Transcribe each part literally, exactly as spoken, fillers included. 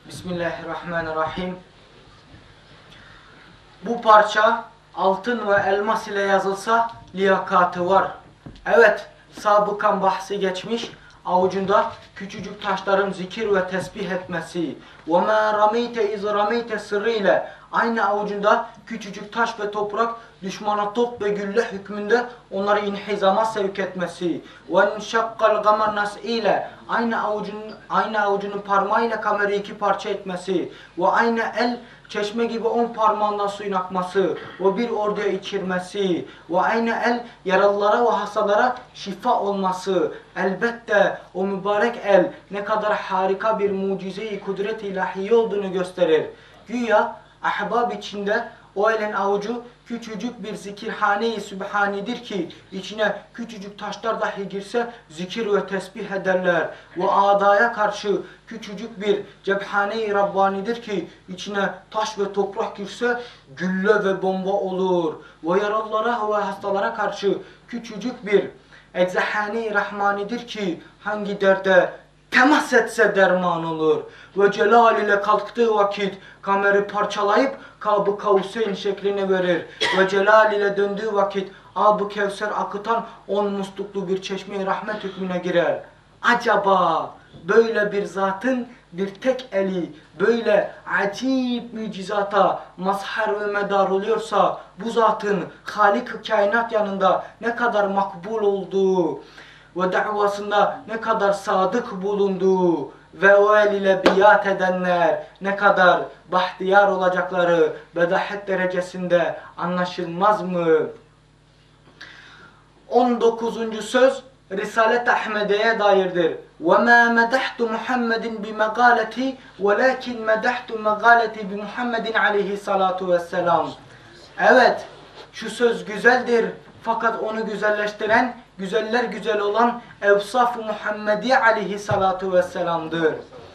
Bismillahirrahmanirrahim. Bu parça altın ve elmas ile yazılsa liyakatı var. Evet, sabıkan bahsi geçmiş. Avucunda küçücük taşların zikir ve tesbih etmesi. وَمَا رَمِيْتَ اِذْ رَمِيْتَ sırrıyla aynı avucunda küçücük taş ve toprak düşmana top ve gülle hükmünde onları inhizama sevk etmesi. وَاَنْشَقَّ الْغَمَرْ نَسْئِيلَ aynı avucunun, aynı avucunun parmağıyla kamerayı iki parça etmesi. Ve aynı el çeşme gibi on parmağından suyun akması ve bir orduya içirmesi ve aynı el yaralılara ve hastalara şifa olması. Elbette o mübarek el ne kadar harika bir mucize-i kudret-i ilahi olduğunu gösterir. Güya ahbab içinde o elin avucu küçücük bir zikirhane-i sübhanidir ki içine küçücük taşlar dahi girse zikir ve tesbih ederler. Ve adaya karşı küçücük bir cephane-i Rabbanidir ki içine taş ve toprak girse gülle ve bomba olur. Ve yaralılara ve hastalara karşı küçücük bir eczahane-i Rahmanidir ki hangi derde temas etse derman olur. Ve celal ile kalktığı vakit kameri parçalayıp Kab-ı Kavseyn şeklini verir. Ve celal ile döndüğü vakit Ab-ı Kevser akıtan on musluklu bir çeşme-i rahmet hükmüne girer. Acaba böyle bir zatın bir tek eli böyle acip mucizata mazhar ve medar oluyorsa bu zatın Halik-ı kainat yanında ne kadar makbul olduğu ve davasında ne kadar sadık bulunduğu ve o el ile biat edenler ne kadar bahtiyar olacakları bedahet derecesinde anlaşılmaz mı? on dokuzuncu söz Risalet-i Ahmediye'ye dairdir. وَمَا مَدَحْتُ مُحَمَّدٍ بِمَقَالَتِي وَلَكِنْ مَدَحْتُ مَقَالَتِي بِمُحَمَّدٍ aleyhissalatu vesselam. Evet, şu söz güzeldir. Fakat onu güzelleştiren, güzeller güzel olan Evsaf-ı Muhammedi aleyhissalatu vesselam'dır.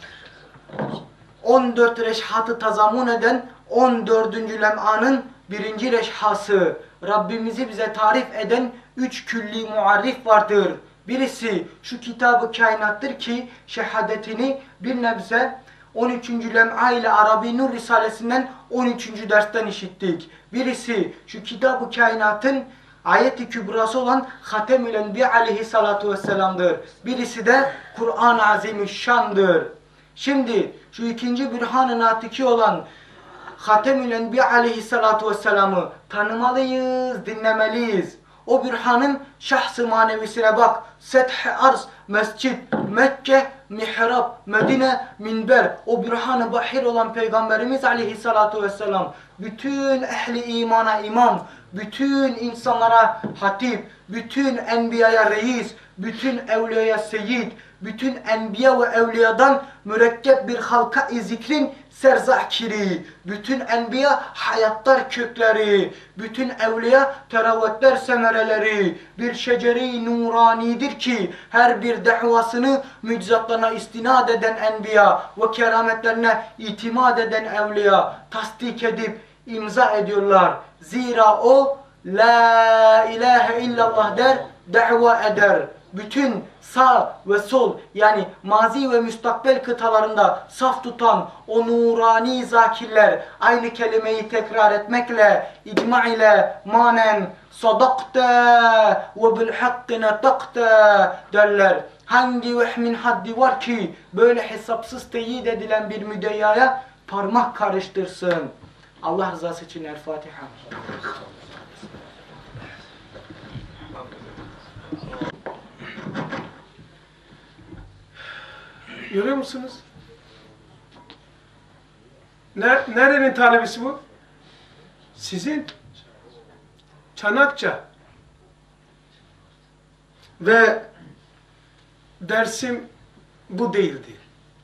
on dört reşhatı tazamun eden on dördüncü lem'anın birinci reşhası. Rabbimizi bize tarif eden üç külli muarrif vardır. Birisi şu kitab-ı kainattır ki şehadetini bir nebze on üçüncü lem'a ile Arabi Nur Risalesinden on üçüncü dersten işittik. Birisi şu kitab-ı kainatın ayet-i kübrası olan Hatem-ül Enbiya aleyhissalatu vesselam'dır. Birisi de Kur'an-ı Azimüşşan'dır. Şimdi şu ikinci bürhan-ı natiki olan Hatem-ül Enbiya aleyhissalatu vesselam'ı tanımalıyız, dinlemeliyiz. O bürhanın şahs-ı manevisine bak. Seth-i arz, mescid, Mekke, mihrab, Medine, minber. O bürhan-ı bahir olan Peygamberimiz aleyhissalatu vesselam bütün ehli imana imam, bütün insanlara hatip, bütün enbiyaya reis, bütün evliyaya seyyid, bütün enbiya ve evliyadan mürekkep bir halka-i zikrin serzakiri, bütün enbiya hayatlar kökleri, bütün evliya teravetler semereleri, bir şeceri nuranidir ki her bir davasını müczatlarına istinad eden enbiya ve kerametlerine itimat eden evliya tasdik edip imza ediyorlar. Zira o la ilahe illallah der, da'va eder. Bütün sağ ve sol yani mazi ve müstakbel kıtalarında saf tutan o nurani zakirler aynı kelimeyi tekrar etmekle, icma ile manen sadakte ve bil hakkı netakte derler. Hangi vehmin haddi var ki böyle hesapsız teyit edilen bir müdeyyaya parmak karıştırsın? Allah rızası için El Fatiha. Görüyor musunuz? Nerenin talebesi bu? Sizin. Çanakça. Ve dersim bu değildi.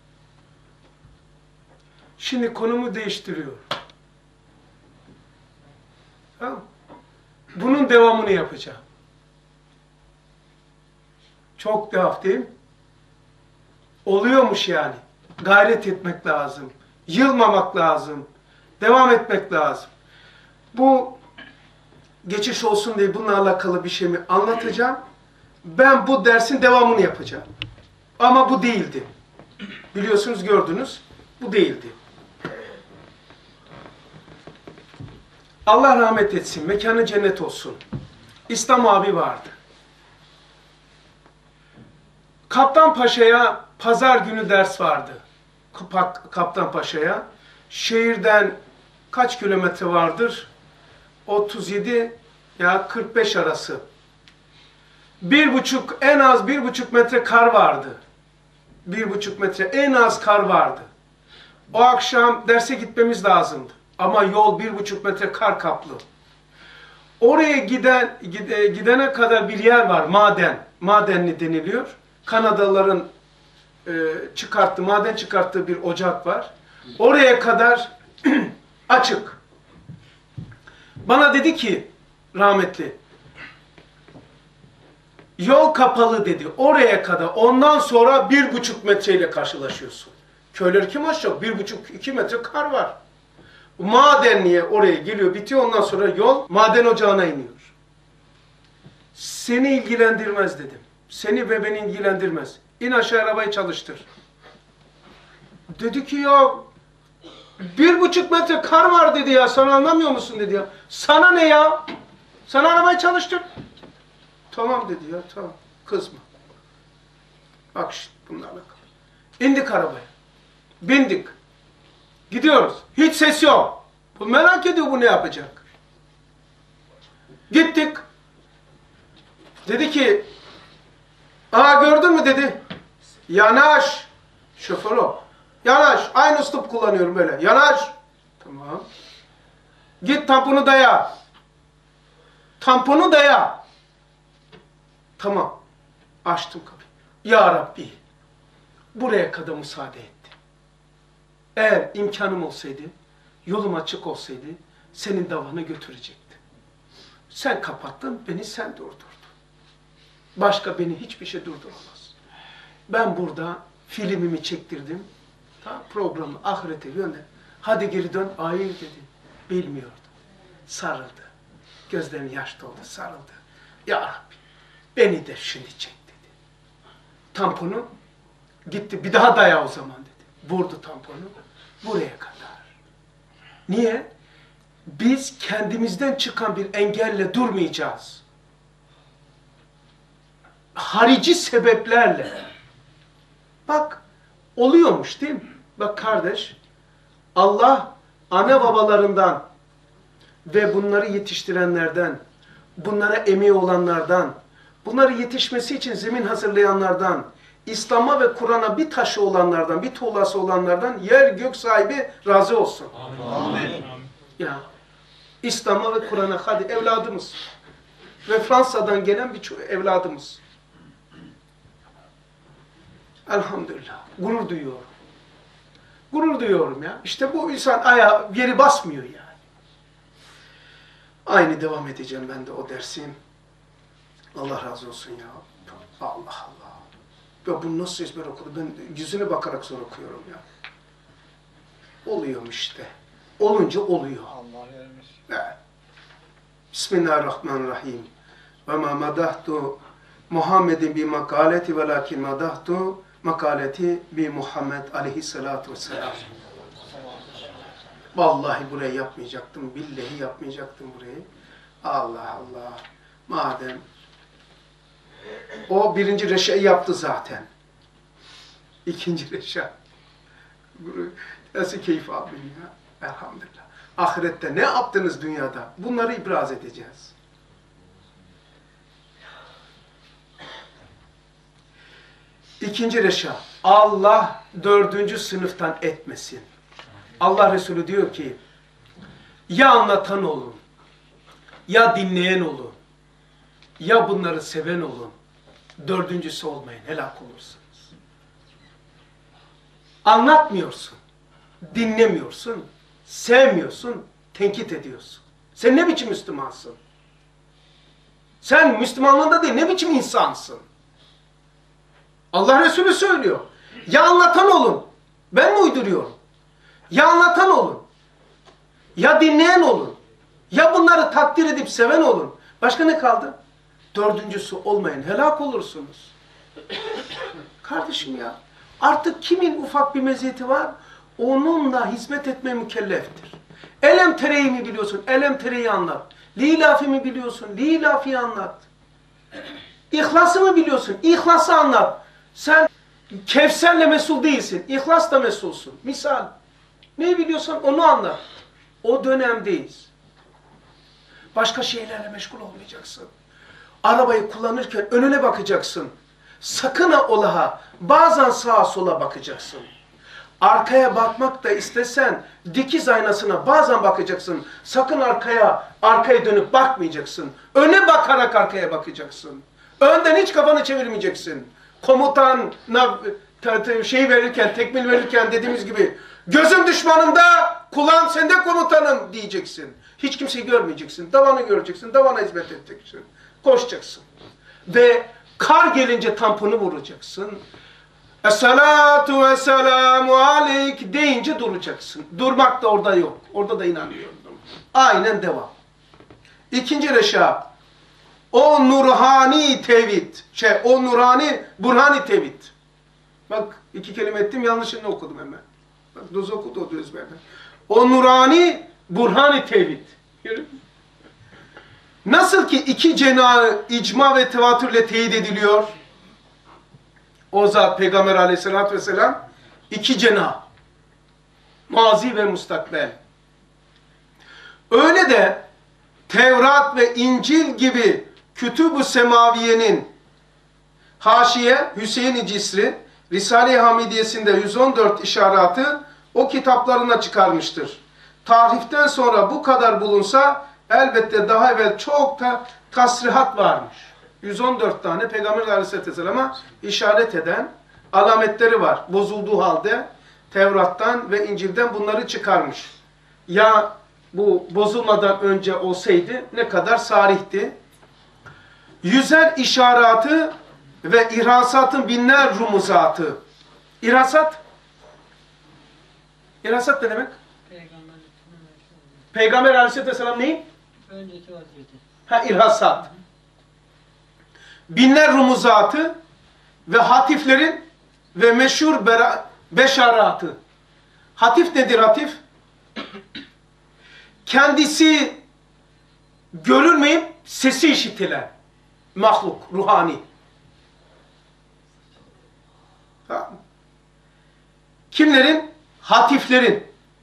Şimdi konumu değiştiriyor. Tamam. Bunun devamını yapacağım. Çok tuhaf değil mi? Oluyormuş yani. Gayret etmek lazım. Yılmamak lazım. Devam etmek lazım. Bu geçiş olsun diye bununla alakalı bir şeyimi anlatacağım. Ben bu dersin devamını yapacağım. Ama bu değildi. Biliyorsunuz, gördünüz. Bu değildi. Allah rahmet etsin, mekanı cennet olsun. İslam abi vardı. Kaptanpaşa'ya pazar günü ders vardı. Kaptanpaşa'ya. Şehirden kaç kilometre vardır? otuz yedi ya kırk beş arası. Bir buçuk, en az bir buçuk metre kar vardı. Bir buçuk metre en az kar vardı. O akşam derse gitmemiz lazımdı. Ama yol bir buçuk metre kar kaplı. Oraya giden gide, gidene kadar bir yer var, maden. Madenli deniliyor. Kanadalıların e, çıkarttığı, maden çıkarttığı bir ocak var. Oraya kadar açık. Bana dedi ki rahmetli, yol kapalı dedi. Oraya kadar. Ondan sonra bir buçuk metreyle karşılaşıyorsun. Köyler kim aşacak? Bir buçuk, iki metre kar var. Madenliğe oraya geliyor, bitiyor. Ondan sonra yol maden ocağına iniyor. Seni ilgilendirmez dedim. Seni ve beni ilgilendirmez. İn aşağı, arabayı çalıştır. Dedi ki ya bir buçuk metre kar var dedi ya. Sen anlamıyor musun dedi ya. Sana ne ya? Sen arabayı çalıştır. Tamam dedi ya, tamam. Kızma. Bak işte bunlarla kal. İndik arabaya. Bindik. Gidiyoruz. Hiç ses yok. Bu merak ediyor bu ne yapacak. Gittik. Dedi ki, aa gördün mü dedi. Yanaş. Şoför o. Yanaş. Aynı üslup kullanıyorum böyle. Yanaş. Tamam. Git tamponu daya. Tamponu daya. Tamam. Açtım kapıyı. Ya Rabbi. Buraya kadar müsaade etti. Eğer imkanım olsaydı, yolum açık olsaydı, senin davanı götürecektim. Sen kapattın, beni sen durdurdun. Başka beni hiçbir şey durduramaz. Ben burada filmimi çektirdim. Ta programı ahirete gönder. Hadi geri dön. Hayır dedi. Bilmiyordu. Sarıldı. Gözlerim yaş doldu. Sarıldı. Ya Rabbi, beni de şimdi çek dedi. Tamponu gitti. Bir daha daya o zaman dedi. Vurdu tamponu. Buraya kadar. Niye? Biz kendimizden çıkan bir engelle durmayacağız. Harici sebeplerle. Bak, oluyormuş değil mi? Bak kardeş, Allah ana babalarından ve bunları yetiştirenlerden, bunlara emeği olanlardan, bunları yetişmesi için zemin hazırlayanlardan, İslam'a ve Kur'an'a bir taşı olanlardan, bir tuğlası olanlardan yer gök sahibi razı olsun. Amin. Ya, İslam'a ve Kur'an'a hadi evladımız ve Fransa'dan gelen bir evladımız. Elhamdülillah. Gurur duyuyorum. Gurur duyuyorum ya. İşte bu insan ayağı yeri basmıyor yani. Aynı devam edeceğim ben de o dersim. Allah razı olsun ya. Allah Allah. Ya bunu nasıl ezber okudu? Ben yüzüne bakarak zor okuyorum ya. Oluyormuş işte. Olunca oluyor. Allah evet. Bismillahirrahmanirrahim. Ve ma madahtu Muhammedin bi makaleti velakin madahtu makaleti bi Muhammed aleyhissalatu vesselam. Vallahi burayı yapmayacaktım. Billahi yapmayacaktım burayı. Allah Allah. Madem o birinci reşe'yi yaptı zaten. İkinci reşe. Nasıl keyif aldım ya. Elhamdülillah. Ahirette ne yaptınız dünyada? Bunları ibraz edeceğiz. İkinci reşa. Allah dördüncü sınıftan etmesin. Allah Resulü diyor ki, ya anlatan olun, ya dinleyen olun, ya bunları seven olun. Dördüncüsü olmayın, helak olursunuz. Anlatmıyorsun, dinlemiyorsun, sevmiyorsun, tenkit ediyorsun. Sen ne biçim Müslümansın? Sen Müslümanlığında değil, ne biçim insansın? Allah Resulü söylüyor. Ya anlatan olun, ben mi uyduruyorum? Ya anlatan olun, ya dinleyen olun, ya bunları takdir edip seven olun. Başka ne kaldı? Dördüncüsü olmayın, helak olursunuz. Kardeşim ya, artık kimin ufak bir meziyeti var? onunla hizmet etmeye mükelleftir. Elem tereyi mi biliyorsun? Elem tereyi anlat. Lilafi mi biliyorsun? Lilafi'yi anlat. İhlası mı biliyorsun? İhlası anlat. Sen Kevser'le mesul değilsin. İhlasla mesulsun. Misal. Ne biliyorsan onu anlat. O dönemdeyiz. Başka şeylerle meşgul olmayacaksın. Arabayı kullanırken önüne bakacaksın. Sakın ha olaha bazen sağa sola bakacaksın. Arkaya bakmak da istesen dikiz aynasına bazen bakacaksın. Sakın arkaya, arkaya dönüp bakmayacaksın. Öne bakarak arkaya bakacaksın. Önden hiç kafanı çevirmeyeceksin. Komutana şey verirken, tekmil verirken dediğimiz gibi gözüm düşmanımda, kulağım sende komutanım diyeceksin. Hiç kimseyi görmeyeceksin. Davanı göreceksin, davana hizmet edeceksin. Koşacaksın. Ve kar gelince tamponu vuracaksın. Esselatu ve selamu aleyk deyince duracaksın. Durmak da orada yok. Orada da inanmıyordum. Aynen devam. İkinci reşa. O nurhani tevhid. Şey, o nurhani, burhani tevhid. Bak iki kelime ettim, yanlışını okudum hemen. Bak doz okudu o ezberden. O nurani, burhani tevhid. Nasıl ki iki cenahı icma ve tevatürle teyit ediliyor. O zat Peygamber aleyhissalatü vesselam iki cenah. Mazi ve mustakbel. Öyle de Tevrat ve İncil gibi Kütüb-ü Semaviye'nin Haşiye, Hüseyin-i Cisri, Risale-i Hamidiyesinde yüz on dört işaratı o kitaplarına çıkarmıştır. Tarihten sonra bu kadar bulunsa elbette daha evvel çok da tasrihat varmış. yüz on dört tane Peygamber Aleyhisselatü Vesselam'a işaret eden alametleri var. Bozulduğu halde Tevrat'tan ve İncil'den bunları çıkarmış. Ya bu bozulmadan önce olsaydı ne kadar sarihti. Yüzer işaratı ve irhasatın binler rumuzatı. İrhasat? İrhasat ne demek? Peygamber Aleyhisselatü Vesselam neyi? Önceki vaziyeti. Ha, irhasat. Binler rumuzatı ve hatiflerin ve meşhur beşaratı. Hatif nedir hatif? Kendisi görülmeyip sesi işitilen mahluk, ruhani. Tamam. Kimlerin? Hatiflerin.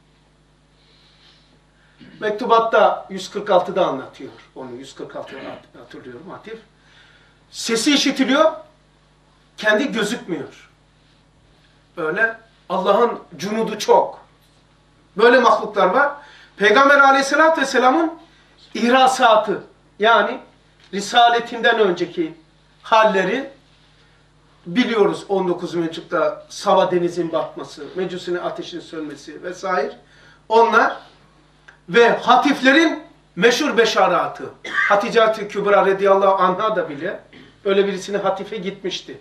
Mektubatta yüz kırk altıda anlatıyor. Onu yüz kırk altıda hatırlıyorum hatif. Sesi işitiliyor, kendi gözükmüyor. Böyle Allah'ın cunudu çok. Böyle mahluklar var. Peygamber Aleyhisselatü Vesselam'ın ihrasatı, yani risaletinden önceki halleri biliyoruz. on dokuz Mecup'ta Sava denizin batması, Mecus'un ateşin sönmesi vesaire. Onlar ve hatiflerin meşhur beşaratı. Hatice-i Kübra radıyallahu anha da bile öyle birisine hatife gitmişti.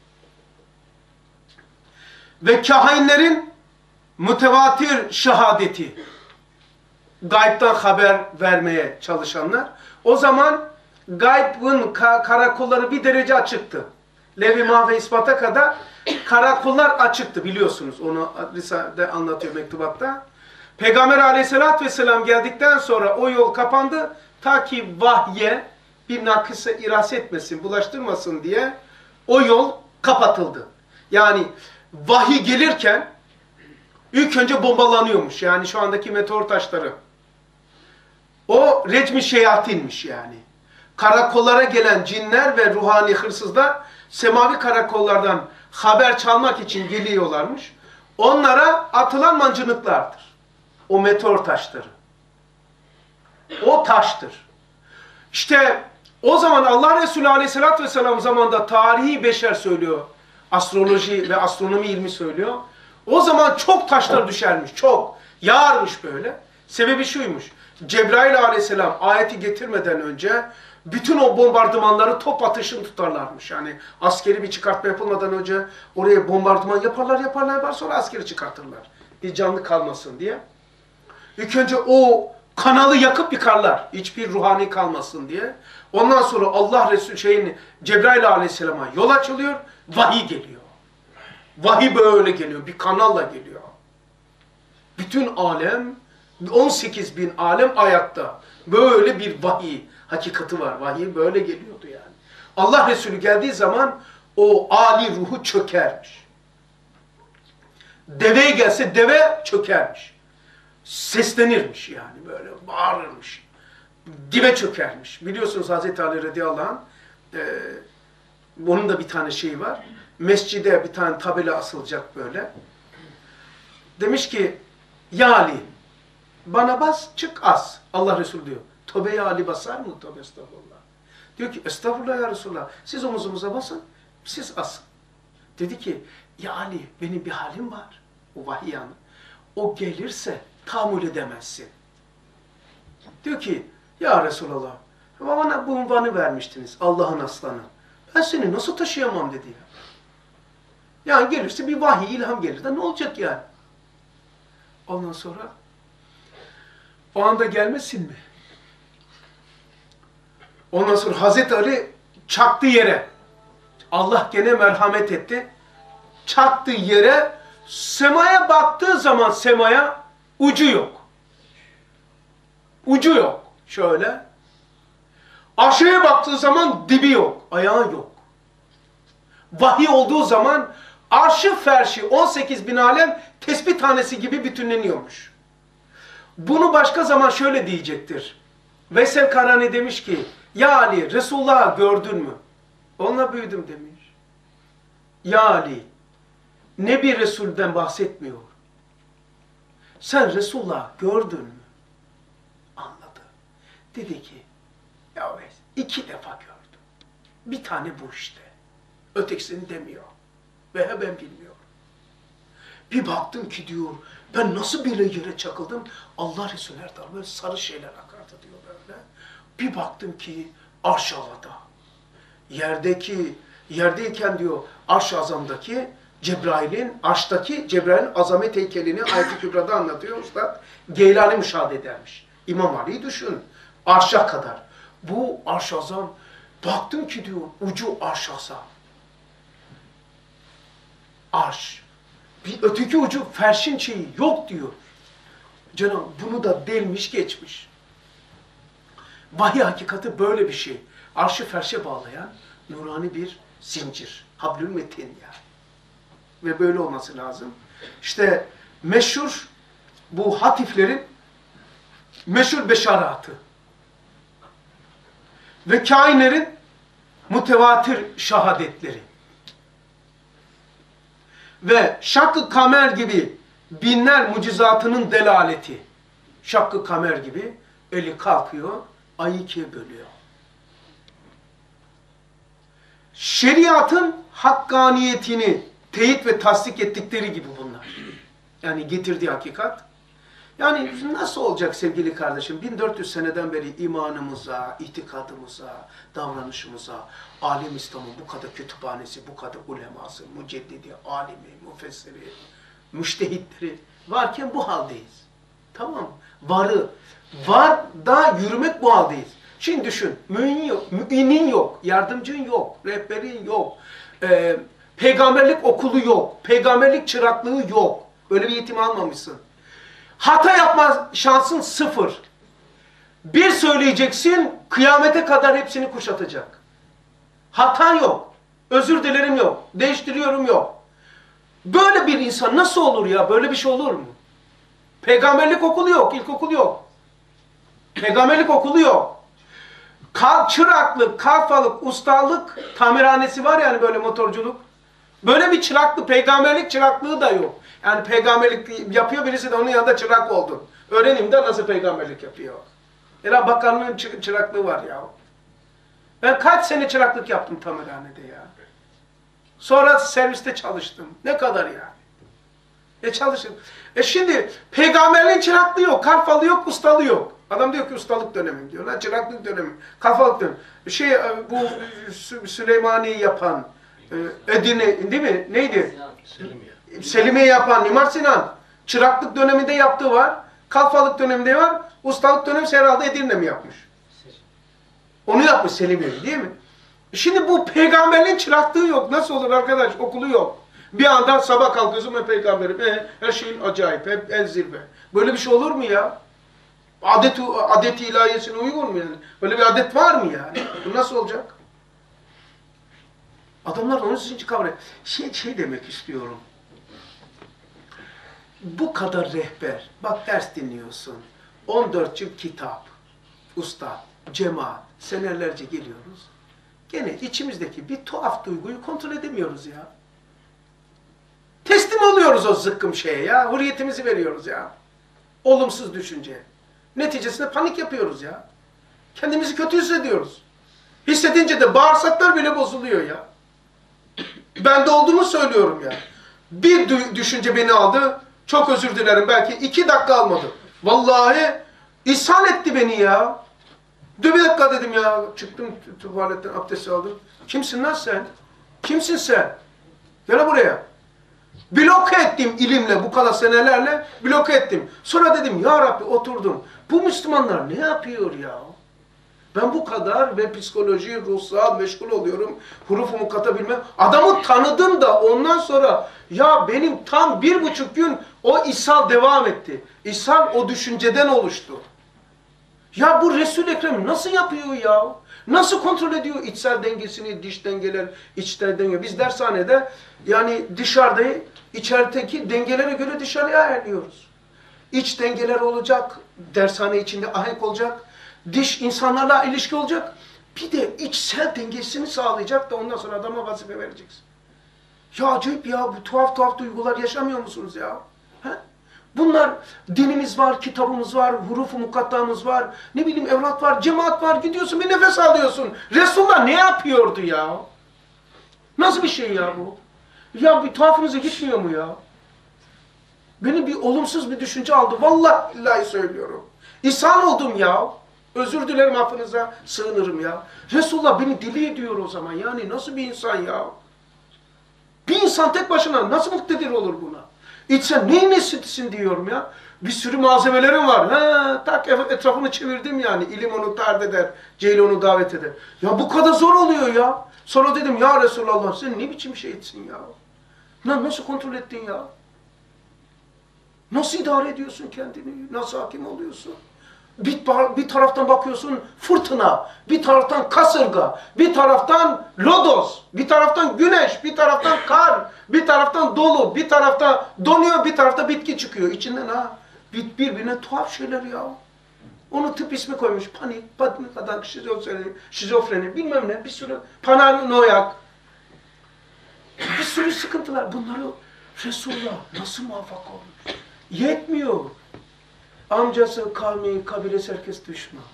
Ve kahinlerin mütevatir şehadeti. Gayb'dan haber vermeye çalışanlar. O zaman gaybın ka karakolları bir derece açıktı. Lev-i Mahve ispata kadar karakollar açıktı, biliyorsunuz. Onu Risale'de anlatıyor mektubatta. Peygamber Aleyhisselatü Vesselam geldikten sonra o yol kapandı. Ta ki vahye bir nakısa iras etmesin, bulaştırmasın diye o yol kapatıldı. Yani vahiy gelirken ilk önce bombalanıyormuş. Yani şu andaki meteor taşları. O recmi şeyatinmiş yani. Karakollara gelen cinler ve ruhani hırsızlar semavi karakollardan haber çalmak için geliyorlarmış. Onlara atılan mancınıklardır. O meteor taşları. O taştır. İşte o zaman Allah Resulü Aleyhisselatü Vesselam zamanında tarihi beşer söylüyor. Astroloji ve astronomi ilmi söylüyor. O zaman çok taşlar düşermiş. Çok. Yağarmış böyle. Sebebi şuymuş. Cebrail Aleyhisselam ayeti getirmeden önce bütün o bombardımanları top atışını tutarlarmış. Yani askeri bir çıkartma yapılmadan önce oraya bombardıman yaparlar yaparlar yapar sonra askeri çıkartırlar. Bir canlı kalmasın diye. İlk önce o kanalı yakıp yıkarlar. Hiçbir ruhani kalmasın diye. Ondan sonra Allah Resulü şeyini Cebrail Aleyhisselam'a yol açılıyor. Vahiy geliyor. Vahiy böyle geliyor. Bir kanalla geliyor. Bütün alem, on sekiz bin alem ayakta. Böyle bir vahiy hakikati var. Vahiy böyle geliyordu yani. Allah Resulü geldiği zaman o âli ruhu çökermiş. Deveye gelse deve çökermiş. Seslenirmiş yani böyle bağırırmış. Dibe çökermiş. Biliyorsunuz Hazreti Ali radıyallahu anh e, onun da bir tane şeyi var. Mescide bir tane tabela asılacak böyle. Demiş ki ya Ali bana bas çık as. Allah Resulü diyor. Tövbe ya Ali basar mı? Tövbe estağfurullah. Diyor ki estağfurullah ya Resulullah. Siz omuzumuza basın. Siz asın. Dedi ki ya Ali benim bir halim var. O vahiy anı. O gelirse tahammül edemezsin. Diyor ki ya Resulallah bana bu unvanı vermiştiniz. Allah'ın aslanı. Ben seni nasıl taşıyamam dedi ya. Yani gelirse bir vahiy ilham gelir de ne olacak yani? Ondan sonra o anda gelmesin mi? Ondan sonra Hazreti Ali çaktı yere. Allah gene merhamet etti. Çaktı yere. Semaya baktığı zaman semaya ucu yok. Ucu yok. Şöyle. Aşağıya baktığı zaman dibi yok. Ayağı yok. Vahiy olduğu zaman arşı ferşi on sekiz bin alem tespih tanesi gibi bütünleniyormuş. Bunu başka zaman şöyle diyecektir. Veysel Karani demiş ki ya Ali Resulullah'ı gördün mü? Onunla büyüdüm demiş. Ya Ali ne bir Resul'den bahsetmiyor. Sen Resulullah'ı gördün mü? Anladı. Dedi ki ya Veys iki defa gördüm. Bir tane bu işte. Ötekisini demiyor. Veya ben bilmiyorum. Bir baktım ki diyor, ben nasıl bir yere çakıldım? Allah Resulü Erdoğan böyle sarı şeyler akardı diyor böyle. Bir baktım ki arş havada. Yerdeki, yerdeyken diyor arş azamdaki Cebrail'in, arştaki Cebrail'in azamet heykelini Ayet-i Kübra'da anlatıyor Üstad. Geylani müşahede edermiş. İmam Ali'yi düşün. Arşa kadar. Bu arş azam, baktım ki diyor ucu arş azam. Arş. Bir öteki ucu ferşin şeyi yok diyor. Cenab-ı bunu da delmiş geçmiş. Vahiy hakikati böyle bir şey. Arşı ferşe bağlayan nurani bir zincir. Hablül metin yani. Ve böyle olması lazım. İşte meşhur bu hatiflerin meşhur beşaratı. Ve kainlerin mutevatir şahadetleri. Ve Şakkı Kamer gibi binler mucizatının delaleti. Şakkı Kamer gibi eli kalkıyor, ayı ikiye bölüyor. Şeriatın hakkaniyetini teyit ve tasdik ettikleri gibi bunlar. Yani getirdiği hakikat. Yani nasıl olacak sevgili kardeşim? bin dört yüz seneden beri imanımıza, itikadımıza, davranışımıza, alem İslam'ın bu kadar kütüphanesi, bu kadar uleması, müceddidi, alimi, müfessiri, müştehitleri varken bu haldeyiz. Tamam. Varı, var da yürümek bu haldeyiz. Şimdi düşün, mümin yok, müminin yok, yardımcın yok, rehberin yok, e, peygamberlik okulu yok, peygamberlik çıraklığı yok. Böyle bir eğitim almamışsın. Hata yapma şansın sıfır. Bir söyleyeceksin, kıyamete kadar hepsini kuşatacak. Hatan yok, özür dilerim yok, değiştiriyorum yok. Böyle bir insan nasıl olur ya? Böyle bir şey olur mu? Peygamberlik okulu yok, ilkokul yok. Peygamberlik okulu yok. Kal, çıraklık, kalfalık, ustalık tamirhanesi var yani böyle motorculuk. Böyle bir çıraklık, peygamberlik çıraklığı da yok. Yani peygamberlik yapıyor birisi de onun yanında çırak oldun. Öğreneyim de nasıl peygamberlik yapıyor. Ela Bakanlığı'nın çıraklığı var ya. Ben kaç sene çıraklık yaptım tamirhanede ya. Sonra serviste çalıştım. Ne kadar yani. E çalışın. E şimdi peygamberliğin çıraklığı yok, kalfalığı yok, ustalığı yok. Adam diyor ki ustalık dönemi diyor. Lan çıraklık dönemi, kalfalık dönemi. Şey bu Süleymaniye'yi yapan, Edirne değil mi? Neydi? Selimiye. Selimiye yapan Mimar Sinan. Çıraklık döneminde yaptığı var. Kalfalık döneminde var. Ustalık dönemi herhalde Edirne mi yapmış? Onu yapmış Selimiye değil mi? Şimdi bu peygamberliğin çıraklığı yok. Nasıl olur arkadaş? Okulu yok. Bir anda sabah kalkıyorsun ve peygamberim e, her şeyin acayip, hep en zirve. Böyle bir şey olur mu ya? Adet, adet-i ilahiyesine uygun mu yani? Böyle bir adet var mı yani? Bu nasıl olacak? Adamlar onun için kavramıyor. Şey, şey demek istiyorum. Bu kadar rehber, bak ders dinliyorsun. on dört yıl kitap, usta, cemaat, senelerce geliyoruz. Gene içimizdeki bir tuhaf duyguyu kontrol edemiyoruz ya. Teslim oluyoruz o zıkkım şeye ya. Hürriyetimizi veriyoruz ya. Olumsuz düşünce. Neticesinde panik yapıyoruz ya. Kendimizi kötü hissediyoruz. Hissedince de bağırsaklar bile bozuluyor ya. Ben de olduğumu söylüyorum ya. Bir düşünce beni aldı. Çok özür dilerim. Belki iki dakika almadı. Vallahi ishal etti beni ya. Dur bir dakika dedim ya. Çıktım tuvaletten abdest aldım. Kimsin lan sen? Kimsin sen? Gel buraya. Bloke ettim ilimle bu kadar senelerle. Bloke ettim. Sonra dedim ya Rabbi oturdum. Bu Müslümanlar ne yapıyor ya? Ben bu kadar ve psikoloji, ruhsal meşgul oluyorum. Hurufumu katabilmem. Adamı tanıdım da ondan sonra ya benim tam bir buçuk gün o ishal devam etti. İshal o düşünceden oluştu. Ya bu Resul-i Ekrem nasıl yapıyor ya? Nasıl kontrol ediyor içsel dengesini, dış dengeler, içsel denge? Biz dershanede yani dışarıda, içerideki dengelere göre dışarıya ayarlıyoruz. İç dengeler olacak, dershane içinde ahenk olacak, dış insanlarla ilişki olacak. Bir de içsel dengesini sağlayacak da ondan sonra adama vazife vereceksin. Ya acayip ya, bu tuhaf tuhaf duygular yaşamıyor musunuz ya? He? Bunlar dinimiz var, kitabımız var, hurufu mukattamız var, ne bileyim evlat var, cemaat var, gidiyorsun bir nefes alıyorsun. Resulullah ne yapıyordu ya? Nasıl bir şey ya bu? Ya bir tuhafınıza gitmiyor mu ya? Beni bir olumsuz bir düşünce aldı. Vallahi billahi söylüyorum. İhsan oldum ya. Özür dilerim affınıza sığınırım ya. Resulullah beni deli ediyor o zaman. Yani nasıl bir insan ya? Bir insan tek başına nasıl muktedir olur buna? İçsen neyin nesitisin diyorum ya. Bir sürü malzemelerim var. Ha, tak etrafını çevirdim yani. İlim onu tard eder. Cehil onu davet eder. Ya bu kadar zor oluyor ya. Sonra dedim ya Resulallah sen ne biçim şeysin ya? Lan nasıl kontrol ettin ya? Nasıl idare ediyorsun kendini? Nasıl hakim oluyorsun? Bir, bir taraftan bakıyorsun fırtına, bir taraftan kasırga, bir taraftan lodos, bir taraftan güneş, bir taraftan kar, bir taraftan dolu, bir tarafta donuyor, bir tarafta bitki çıkıyor. İçinden ha birbirine tuhaf şeyler ya. Onu tıp ismi koymuş. Panik, panik adam, şizofreni, şizofreni, bilmem ne, bir sürü paranoyak. Bir sürü sıkıntılar. Bunları Resulullah nasıl muvaffak olmuş? Yetmiyor. Amcası, kavmi, kabilesi herkes düşman.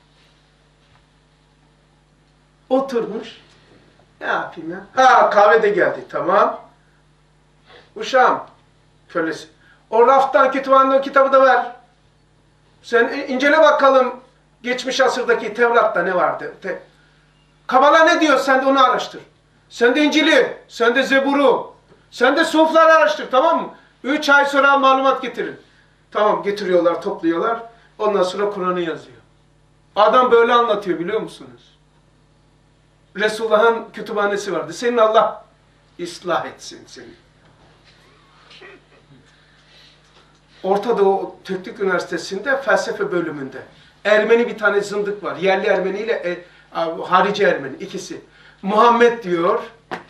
Oturmuş. Ne yapayım ya? Ha kahve de geldi tamam. Uşağım. Kölesi. O raftan kütüphaneden kitabı da ver. Sen incele bakalım geçmiş asırdaki Tevrat'ta ne vardı? Te Kabala ne diyor? Sen de onu araştır. Sen de İncil'i, sen de Zebur'u, sen de Sufları araştır tamam mı? Üç ay sonra malumat getirin. Tamam getiriyorlar, topluyorlar. Ondan sonra Kur'an'ı yazıyor. Adam böyle anlatıyor biliyor musunuz? Resulullah'ın kütüphanesi vardı. Senin Allah ıslah etsin seni. Orta Doğu Teknik Üniversitesi'nde felsefe bölümünde. Ermeni bir tane zındık var. Yerli Ermeni ile e, harici Ermeni ikisi. Muhammed diyor.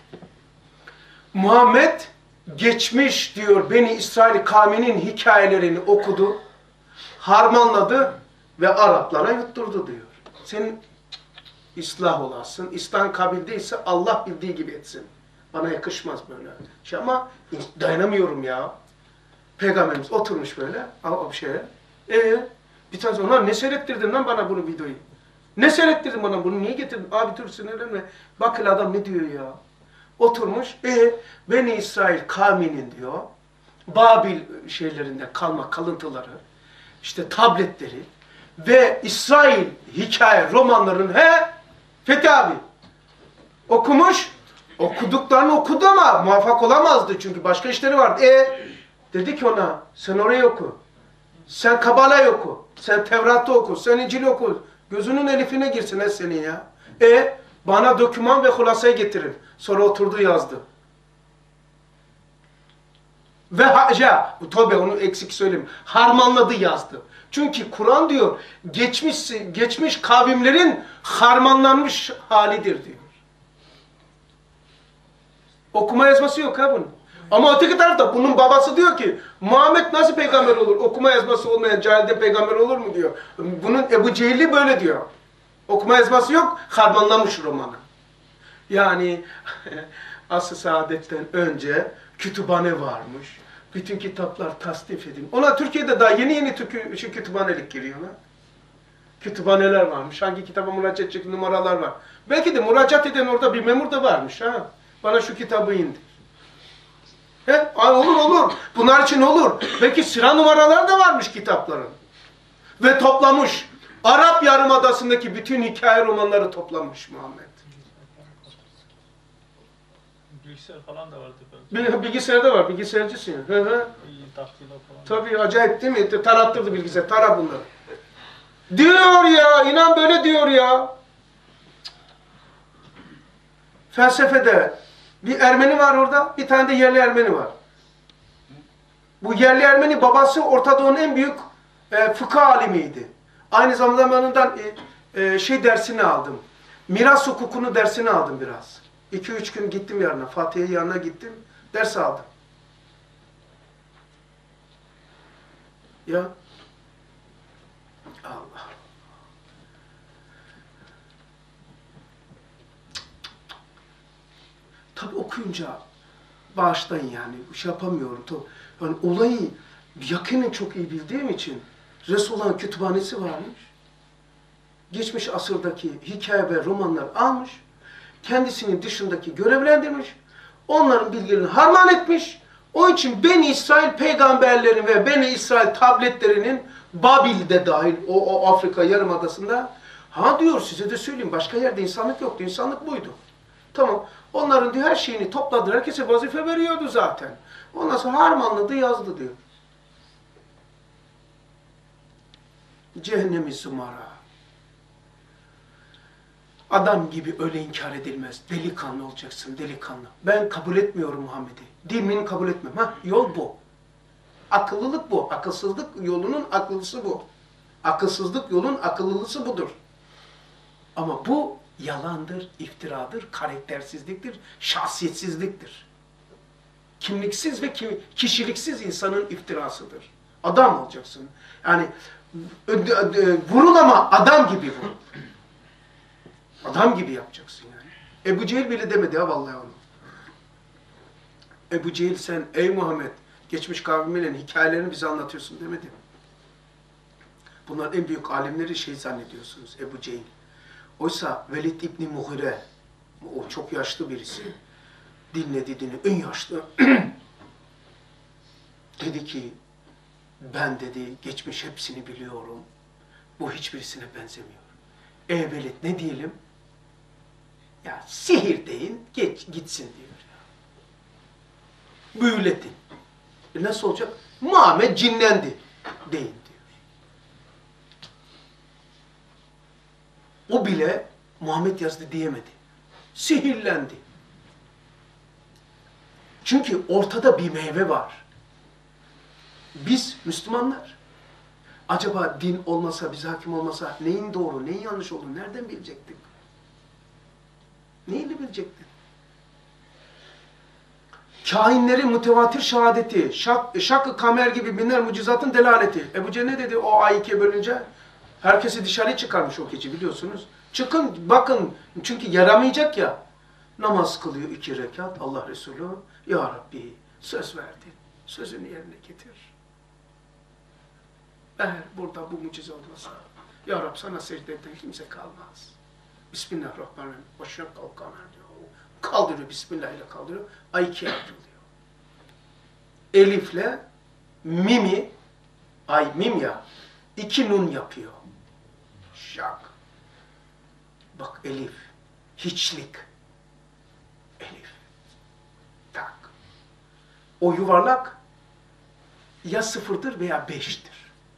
Muhammed geçmiş diyor Beni İsrail kavminin hikayelerini okudu, harmanladı ve Araplara yutturdu diyor. Senin ıslah olasın, İslam kabil değilse Allah bildiği gibi etsin. Bana yakışmaz böyle şey ama dayanamıyorum ya. Peygamberimiz oturmuş böyle o şeye. Ee, bir tane onlar ne seyrettirdin lan bana bunu videoyu? Ne seyrettirdin bana bunu? Niye getirdin? Abi dur sinirlenme. Bakın adam ne diyor ya? Oturmuş, e, Beni İsrail kavminin diyor, Babil şeylerinde kalma kalıntıları, işte tabletleri ve İsrail hikaye romanlarının he, Fethi abi okumuş, okuduklarını okudu ama muvaffak olamazdı çünkü başka işleri vardı. E, dedi ki ona, sen orayı oku, sen Kabala'yı oku, sen Tevrat'ı oku, sen İncil'i oku, gözünün elifine girsin he senin ya. E, bana doküman ve hulasayı getirin. Sonra oturdu yazdı. Ve haca, tabi onu eksik söyleyeyim, harmanladı yazdı. Çünkü Kur'an diyor, geçmiş geçmiş kavimlerin harmanlanmış halidir diyor. Okuma yazması yok ha bunun. Ama öteki tarafta bunun babası diyor ki, Muhammed nasıl peygamber olur? Okuma yazması olmayan cahilde peygamber olur mu diyor. Bunun Ebu Cehil'i böyle diyor. Okuma yazması yok, harmanlamış romanı. Yani asr-ı saadetten önce kütüphane varmış. Bütün kitaplar tasnif edilmiş. Ona Türkiye'de daha yeni yeni tükü, şu kütüphanelik giriyorlar. Kütüphaneler varmış. Hangi kitaba müracaat edecek numaralar var. Belki de müracaat eden orada bir memur da varmış. Ha? Bana şu kitabı indir. He? Olur olur. Bunlar için olur. Belki sıra numaralar da varmış kitapların. Ve toplamış. Arap Yarımadası'ndaki bütün hikaye romanları toplamış Muhammed. Bilgisayar falan da vardı belki. Bilgisayarda var. Bilgisayarcısın ya. Hı hı. Daktilo falan. Tabii acayip değil mi? Tarattırdı bilgisayar. Tara bunları. Diyor ya. İnan böyle diyor ya. Felsefede bir Ermeni var orada. Bir tane de yerli Ermeni var. Bu yerli Ermeni babası Orta Doğu'nun en büyük e, fıkıh alimiydi. Aynı zamanından e, e, şey dersini aldım. Miras hukukunu dersini aldım biraz. iki üç gün gittim yanına. Fatih'e yanına gittim. Ders aldım. Ya. Allah. Tabi okuyunca bağışlayın yani. Şey yapamıyorum. Tabii. Yani olayı yakinen çok iyi bildiğim için Resulullah'ın kütüphanesi varmış. Geçmiş asırdaki hikaye ve romanlar almış. Kendisinin dışındaki görevlendirmiş. Onların bilgilerini harman etmiş. Onun için Beni İsrail peygamberlerin ve Beni İsrail tabletlerinin Babil'de dahil o, o Afrika Yarımadası'nda ha diyor size de söyleyeyim başka yerde insanlık yoktu. İnsanlık buydu. Tamam. Onların diyor her şeyini topladı. Herkese vazife veriyordu zaten. Ondan sonra harmanladı yazdı diyor. Cehennemi zumara. Adam gibi öyle inkar edilmez. Delikanlı olacaksın, delikanlı. Ben kabul etmiyorum Muhammed'i. Dinini kabul etmem. Ha, yol bu. Akıllılık bu. Akılsızlık yolunun akıllısı bu. Akılsızlık yolun akıllılısı budur. Ama bu yalandır, iftiradır, karaktersizliktir, şahsiyetsizliktir. Kimliksiz ve kim, kişiliksiz insanın iftirasıdır. Adam olacaksın. Yani vurul ama adam gibi vurul. Adam gibi yapacaksın yani. Ebu Cehil bile demedi ha vallahi onu. Ebu Cehil sen ey Muhammed geçmiş kavmiyle hikayelerini bize anlatıyorsun demedi. Bunlar en büyük alimleri şey zannediyorsunuz Ebu Cehil. Oysa Velid İbni Mughire, o çok yaşlı birisi, dinledi dinledi, en yaşlı. Dedi ki, ben dedi, geçmiş hepsini biliyorum, bu hiçbirisine benzemiyor. Ey Velid ne diyelim? Ya sihir deyin, geç, gitsin diyor. Ya. Büyületin. E nasıl olacak? Muhammed cinlendi deyin diyor. O bile Muhammed yazdı diyemedi. Sihirlendi. Çünkü ortada bir meyve var. Biz Müslümanlar. Acaba din olmasa, bize hakim olmasa neyin doğru, neyin yanlış olduğunu nereden bilecektik? Neyle bilecektin? Kainlerin mütevatir şehadeti, şak, şak-ı kamer gibi binler mucizatın delaleti. Ebu Cehil ne dedi o ay ikiye bölünce? Herkesi dışarı çıkarmış o gece biliyorsunuz. Çıkın bakın çünkü yaramayacak ya. Namaz kılıyor iki rekat Allah Resulü. Ya Rabbi söz verdin. Sözünü yerine getir. Eğer burada bu mucize olmasa Ya Rabbi sana secde eden kimse kalmaz. Bismillahirrahmanirrahim. Başına kalkan diyor. Kaldırıyor Bismillah ile kaldırıyor. Ay ikiye ayrılıyor. Elifle mimi ay mim ya iki nun yapıyor. Şak. Bak elif. Hiçlik. Elif. Tak. O yuvarlak ya sıfırdır veya beştir.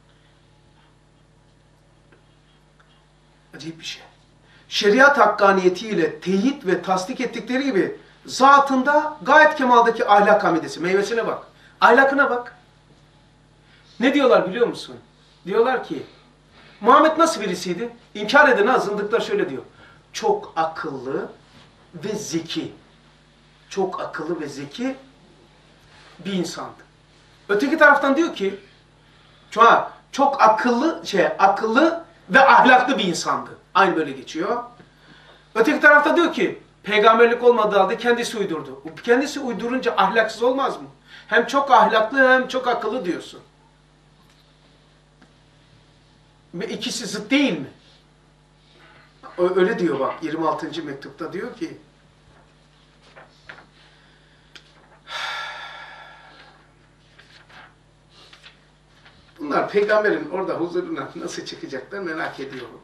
Acayip bir şey. Şeriat hakkaniyetiyle teyit ve tasdik ettikleri gibi zatında gayet kemaldaki ahlak hamidesi. Meyvesine bak. Ahlakına bak. Ne diyorlar biliyor musun? Diyorlar ki Muhammed nasıl birisiydi? İnkar eden azınlıklar şöyle diyor. Çok akıllı ve zeki. Çok akıllı ve zeki bir insandı. Öteki taraftan diyor ki çok, çok akıllı şey akıllı ve ahlaklı bir insandı. Aynı böyle geçiyor. Öteki tarafta diyor ki peygamberlik olmadığı halde kendisi uydurdu. Kendisi uydurunca ahlaksız olmaz mı? Hem çok ahlaklı hem çok akıllı diyorsun. Ve ikisi zıt değil mi? Öyle diyor bak yirmi altıncı mektupta diyor ki bunlar peygamberin orada huzuruna nasıl çıkacaklar merak ediyorum.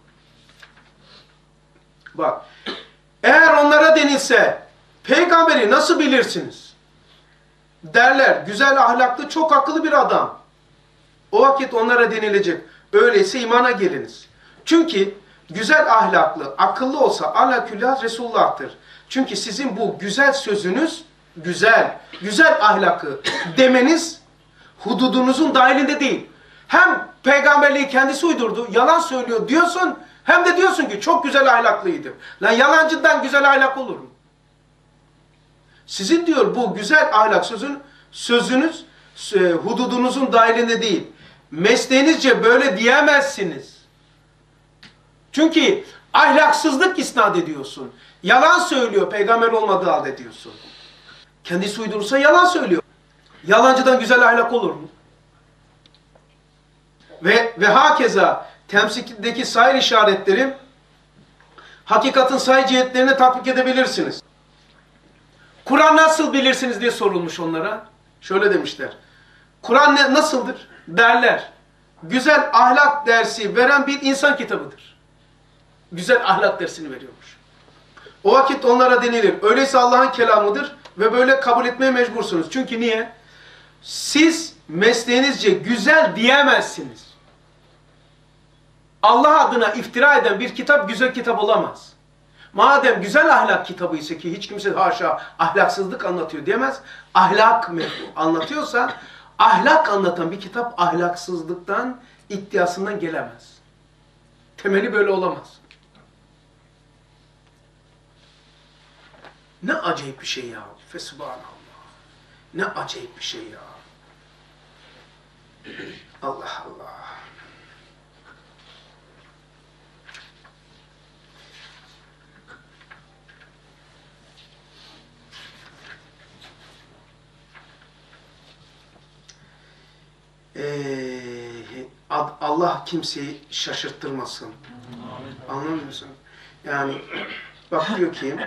Bak eğer onlara denilse peygamberi nasıl bilirsiniz? Derler güzel ahlaklı çok akıllı bir adam. O vakit onlara denilecek öyleyse imana geliniz. Çünkü güzel ahlaklı, akıllı olsa Allah küllah Resulullah'tır. Çünkü sizin bu güzel sözünüz, güzel, güzel ahlakı demeniz hududunuzun dahilinde değil. Hem peygamberliği kendisi uydurdu, yalan söylüyor diyorsun, hem de diyorsun ki çok güzel ahlaklıydı. Lan yalancından güzel ahlak olur mu? Sizin diyor bu güzel ahlak sözün, sözünüz e, hududunuzun dahilinde değil. Mesleğinizce böyle diyemezsiniz. Çünkü ahlaksızlık isnat ediyorsun. Yalan söylüyor peygamber olmadığı halde diyorsun. Kendisi uydurursa yalan söylüyor. Yalancıdan güzel ahlak olur mu? Ve, ve hakeza temsildeki sair işaretleri hakikatin sair cihetlerine tatbik edebilirsiniz. Kur'an nasıl bilirsiniz diye sorulmuş onlara. Şöyle demişler. Kur'an ne, nasıldır? Derler. Güzel ahlak dersi veren bir insan kitabıdır. Güzel ahlak dersini veriyormuş. O vakit onlara denilir. Öyleyse Allah'ın kelamıdır ve böyle kabul etmeye mecbursunuz. Çünkü niye? Siz mesleğinizce güzel diyemezsiniz. Allah adına iftira eden bir kitap güzel kitap olamaz. Madem güzel ahlak kitabı ise ki hiç kimse haşa ahlaksızlık anlatıyor diyemez. Ahlak anlatıyorsa ahlak anlatan bir kitap ahlaksızlıktan, iddiasından gelemez. Temeli böyle olamaz. Ne acayip bir şey ya. Fesubhanallah. Ne acayip bir şey ya. Allah Allah. Ee, Allah kimseyi şaşırttırmasın. Anlamıyor musun? Yani bak diyor ki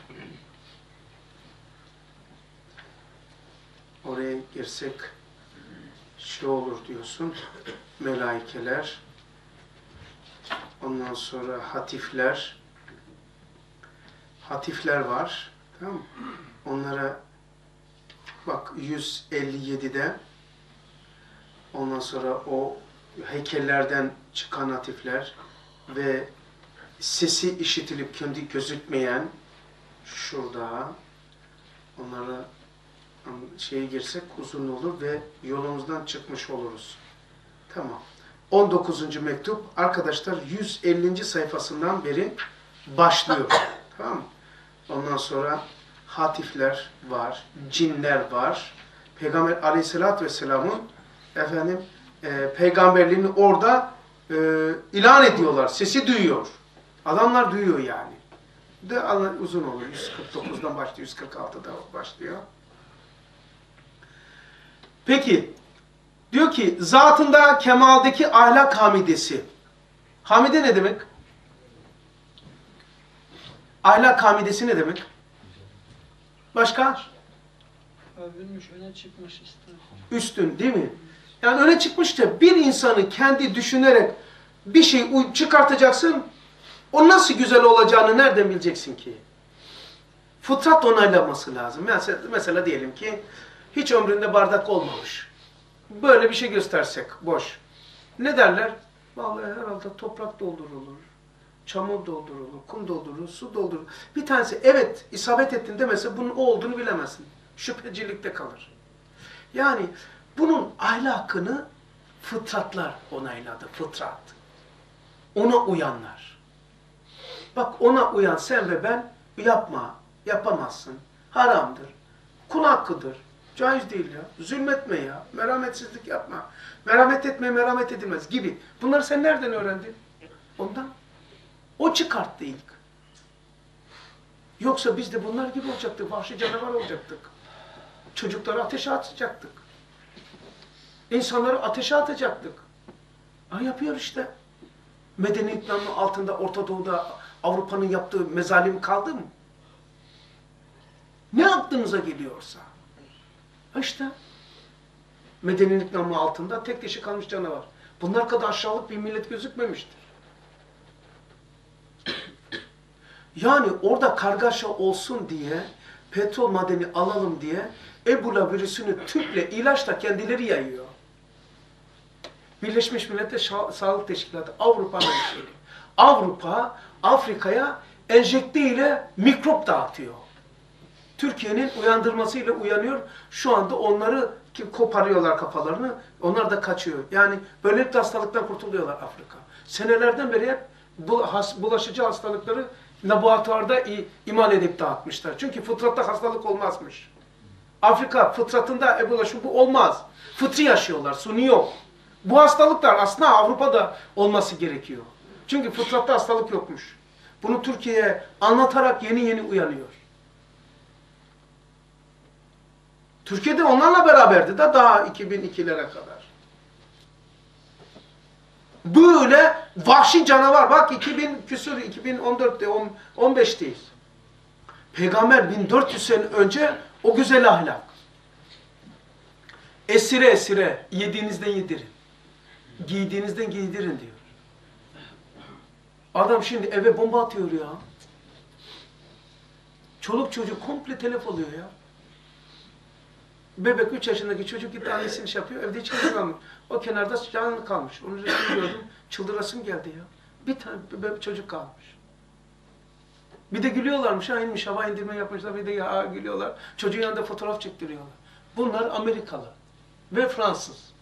oraya girsek şey olur diyorsun. Melaikeler, ondan sonra hatifler, hatifler var. Tamam mı? Onlara bak yüz elli yedide ondan sonra o heykellerden çıkan hatifler ve sesi işitilip kendi gözükmeyen şurada onlara şeye girsek uzun olur ve yolumuzdan çıkmış oluruz. Tamam. on dokuzuncu mektup arkadaşlar yüz ellinci sayfasından beri başlıyor. Tamam mı? Ondan sonra hatifler var, cinler var. Peygamber Aleyhisselatü Vesselam'ın efendim e, peygamberliğini orada e, ilan ediyorlar. Sesi duyuyor. Adamlar duyuyor yani. De uzun olur. yüz kırk dokuzdan başlıyor. yüz kırk altıda başlıyor. Peki diyor ki zatında kemaldeki ahlak hamidesi. Hamide ne demek? Ahlak hamidesi ne demek? Başka? Övülmüş, öne çıkmış işte. Üstün değil mi? Yani öne çıkmış da bir insanı kendi düşünerek bir şey çıkartacaksın. O nasıl güzel olacağını nereden bileceksin ki? Fıtrat onaylaması lazım. Mesela, mesela diyelim ki hiç ömründe bardak olmamış. Böyle bir şey göstersek boş. Ne derler? Vallahi herhalde toprak doldurulur, çamur doldurulur, kum doldurulur, su doldurulur. Bir tanesi evet isabet ettin demese bunun o olduğunu bilemezsin. Şüphecilikte kalır. Yani bunun ahlakını fıtratlar onayladı, fıtrat. Ona uyanlar. Bak ona uyan sen ve ben yapma, yapamazsın, haramdır, kul hakkıdır, caiz değil ya, zulmetme ya, merhametsizlik yapma, merhamet etme, merhamet edilmez gibi. Bunları sen nereden öğrendin? Ondan. O çıkarttı ilk. Yoksa biz de bunlar gibi olacaktık, vahşi canavar olacaktık. Çocukları ateşe atacaktık. İnsanları ateşe atacaktık. Ha yapıyor işte. Medeniyet namı altında Orta Doğu'da Avrupa'nın yaptığı mezalim kaldı mı? Ne aklınıza geliyorsa. Ha işte. Medeniyet namı altında tek dişi kalmış canavar. Bunlar kadar aşağılık bir millet gözükmemiştir. Yani orada kargaşa olsun diye, petrol madeni alalım diye Ebola virüsünü tüple, ilaçla kendileri yayıyor. Birleşmiş Milletler Şa Sağlık Teşkilatı, Avrupa'nın şeyi. Avrupa, Afrika'ya enjekte ile mikrop dağıtıyor. Türkiye'nin uyandırmasıyla uyanıyor. Şu anda onları ki koparıyorlar kafalarını, onlar da kaçıyor. Yani böylelikle hastalıktan kurtuluyorlar Afrika. Senelerden beri hep bulaşıcı hastalıkları laboratuvarda imal edip dağıtmışlar. Çünkü fıtratta hastalık olmazmış. Afrika fıtratında Ebola şu bu olmaz. Fıtri yaşıyorlar, suni yok. Bu hastalıklar aslında Avrupa'da olması gerekiyor. Çünkü fıtratta hastalık yokmuş. Bunu Türkiye'ye anlatarak yeni yeni uyanıyor. Türkiye'de onlarla beraberdi de daha iki bin ikilere kadar. Böyle vahşi canavar. Bak iki bin küsur, iki bin on dörtte, on beşteyiz. Peygamber bin dört yüz sene önce o güzel ahlak. Esire esire yediğinizden yedirin. Giydiğinizden giydirin diyor. Adam şimdi eve bomba atıyor ya. Çoluk çocuk komple telef oluyor ya. Bebek üç yaşındaki çocuk gitti annesini şey yapıyor. Evde hiç kimse kalmıyor. O kenarda canlı kalmış. Onu resmini gördüm. Çıldırasım geldi ya. Bir tane bebek çocuk kalmış. Bir de gülüyorlarmış. Ha inmiş hava indirme yapmışlar. Bir de ya gülüyorlar. Çocuğun yanında fotoğraf çektiriyorlar. Bunlar Amerikalı ve Fransız.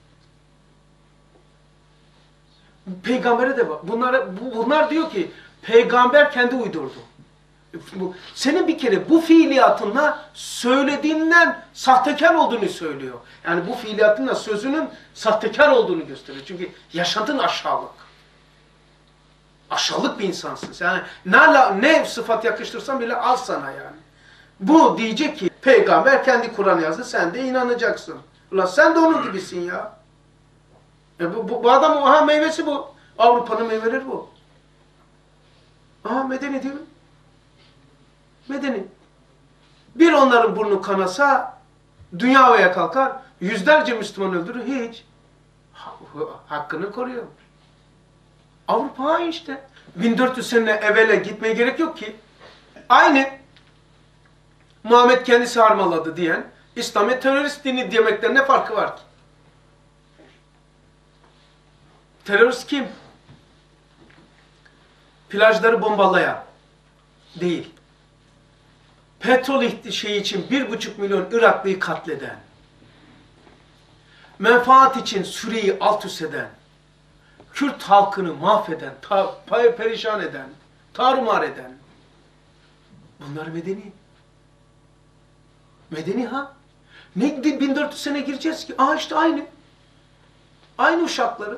Peygambere de bak. Bunlar, bunlar diyor ki peygamber kendi uydurdu. Bu, senin bir kere bu fiiliyatınla söylediğinden sahtekar olduğunu söylüyor. Yani bu fiiliyatınla sözünün sahtekar olduğunu gösteriyor. Çünkü yaşantın aşağılık. Aşağılık bir insansın. Yani ne, ne sıfat yakıştırsan bile al sana yani. Bu diyecek ki peygamber kendi Kur'an yazdı, sen de inanacaksın. Ulan sen de onun gibisin ya. E bu, bu, bu adam, aha meyvesi bu. Avrupa'nın meyveleri bu. Aha medeni değil mi? Medeni. Bir onların burnu kanasa dünya havaya kalkar, yüzlerce Müslüman öldürür, hiç. Hakkını koruyor. Avrupa işte. bin dört yüz sene evvele gitmeye gerek yok ki. Aynı. Muhammed kendisi harmaladı diyen, İslam'ı terörist dini demekten ne farkı var ki? Terörist kim? Plajları bombalayan değil. Petrol şeyi için bir buçuk milyon Iraklıyı katleden, menfaat için Suriye'yi alt üst eden, Kürt halkını mahveden, ta, perişan eden, tarumar eden, bunlar medeni. Medeni ha? Ne bin dört yüz sene gireceğiz ki? Aa işte aynı. Aynı uşakları.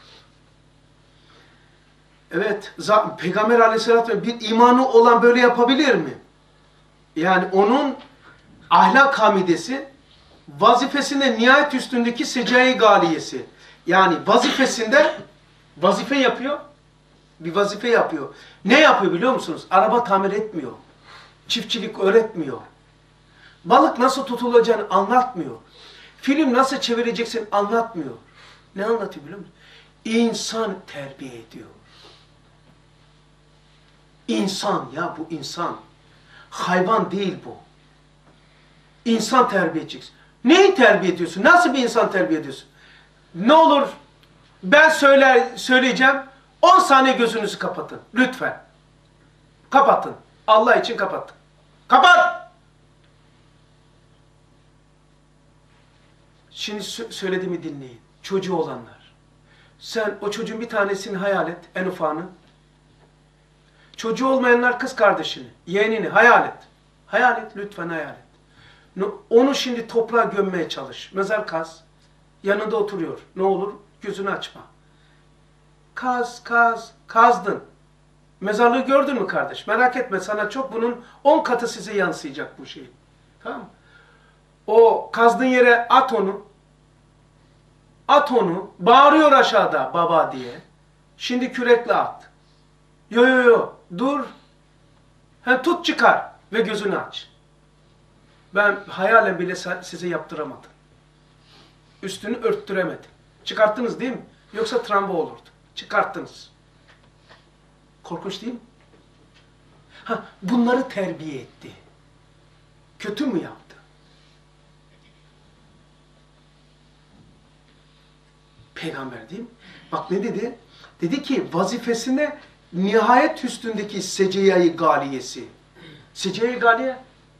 Evet, Peygamber aleyhissalatü vesselam bir imanı olan böyle yapabilir mi? Yani onun ahlak hamidesi, vazifesinde nihayet üstündeki secai galiyesi. Yani vazifesinde vazife yapıyor, bir vazife yapıyor. Ne yapıyor biliyor musunuz? Araba tamir etmiyor, çiftçilik öğretmiyor, balık nasıl tutulacağını anlatmıyor, film nasıl çevireceksin anlatmıyor. Ne anlatıyor biliyor musun? İnsan terbiye ediyor. İnsan ya, bu insan. Hayvan değil bu. İnsan terbiye edeceksin. Neyi terbiye ediyorsun? Nasıl bir insan terbiye ediyorsun? Ne olur ben söyler, söyleyeceğim. on saniye gözünüzü kapatın. Lütfen. Kapatın. Allah için kapatın. Kapat! Şimdi sö söylediğimi dinleyin. Çocuğu olanlar. Sen o çocuğun bir tanesini hayal et, en ufağını. Çocuğu olmayanlar kız kardeşini, yeğenini hayal et. Hayal et, lütfen hayal et. Onu şimdi toprağa gömmeye çalış. Mezar kaz. Yanında oturuyor. Ne olur? Gözünü açma. Kaz, kaz, kazdın. Mezarlığı gördün mü kardeş? Merak etme, sana çok bunun on katı size yansıyacak bu şey. Tamam mı? O kazdığın yere at onu. At onu. Bağırıyor aşağıda baba diye. Şimdi kürekle at. Yo yo yo. Dur. Hem tut çıkar ve gözünü aç. Ben hayalen bile size yaptıramadım. Üstünü örttüremedim. Çıkarttınız değil mi? Yoksa travma olurdu. Çıkarttınız. Korkunç değil mi? Ha, bunları terbiye etti. Kötü mü yaptı? Peygamber değil mi? Bak ne dedi? Dedi ki vazifesine nihayet üstündeki seciyayı galiyesi. Seciyayı galiye?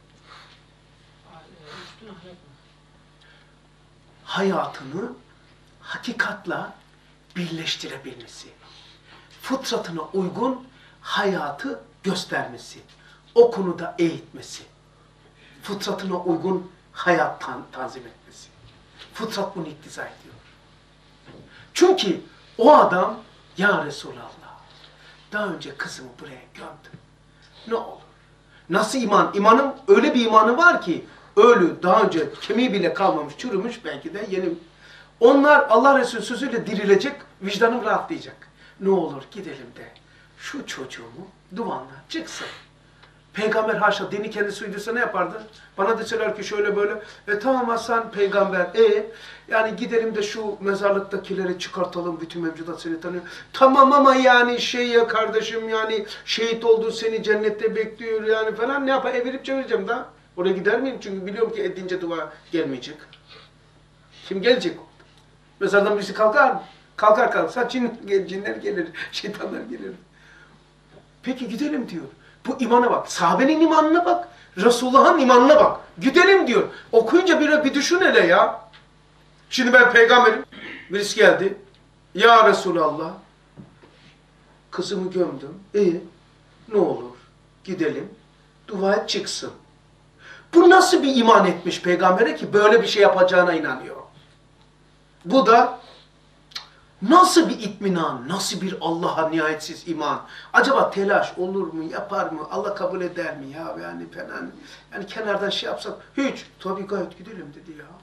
Hayatını hakikatla birleştirebilmesi. Fıtratına uygun hayatı göstermesi. O konuda eğitmesi. Fıtratına uygun hayat tan tanzim etmesi. Fıtrat bunu iktiza ediyor. Çünkü o adam, ya Resulallah, daha önce kızımı buraya gömdüm. Ne olur? Nasıl iman? İmanım, öyle bir imanı var ki, ölü, daha önce kemiği bile kalmamış, çürümüş belki de yeni. Onlar Allah Resulü sözüyle dirilecek, vicdanım rahatlayacak. Ne olur gidelim de şu çocuğumu duvanla çıksın. Peygamber haşa dini kendisi uydursa ne yapardı? Bana deseler ki şöyle böyle, e tamam Hasan peygamber, e yani gidelim de şu mezarlıktakileri çıkartalım, bütün mevcudat seni tanıyor. Tamam ama yani şey ya kardeşim, yani şehit oldun, seni cennette bekliyor yani falan, ne yapar? Evirip çevireceğim daha. Oraya gider miyim? Çünkü biliyorum ki edince dua gelmeyecek. Kim gelecek? Mezardan birisi kalkar mı? Kalkar kalkar. Cin, cinler gelir, şeytanlar gelir. Peki gidelim diyor. Bu imana bak. Sahabenin imanına bak. Resulullah'ın imanına bak. Gidelim diyor. Okuyunca bir, bir düşün hele ya. Şimdi ben peygamberim. Birisi geldi. Ya Resulallah. Kızımı gömdüm. E ne olur gidelim. Dua et çıksın. Bu nasıl bir iman etmiş peygambere ki böyle bir şey yapacağına inanıyor. Bu da nasıl bir itminan, nasıl bir Allah'a nihayetsiz iman. Acaba telaş olur mu, yapar mı, Allah kabul eder mi ya yani falan. Yani kenardan şey yapsak, hiç, tabii gayet gidelim dedi ya.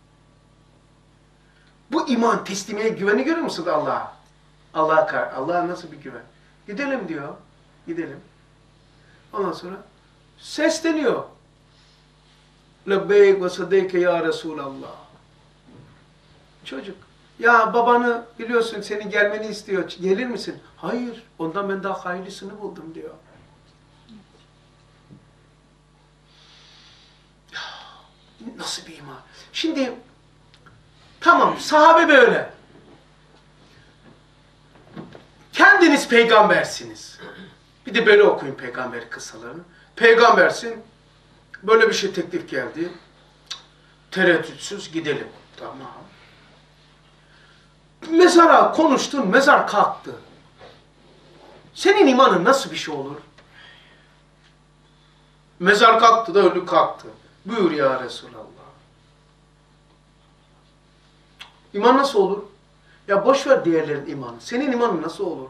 Bu iman, teslimiye, güveni görüyor musun Allah'a? Allah'a Allah'a nasıl bir güven? Gidelim diyor, gidelim. Ondan sonra sesleniyor. Lebbeyk ve sadeyke ya Resulallah. Çocuk. Ya babanı biliyorsun, senin gelmeni istiyor. Gelir misin? Hayır. Ondan ben daha hayırlısını buldum diyor. Ya, nasıl bir iman? Şimdi tamam, sahabe böyle. Kendiniz peygambersiniz. Bir de böyle okuyun peygamber kıssalarını. Peygambersin. Böyle bir şey teklif geldi. Tereddütsüz gidelim. Tamam. Mezara konuştun, mezar kalktı. Senin imanın nasıl bir şey olur? Mezar kalktı da ölü kalktı. Buyur ya Resulallah. İman nasıl olur? Ya boş ver diğerlerin imanı. Senin imanın nasıl olur?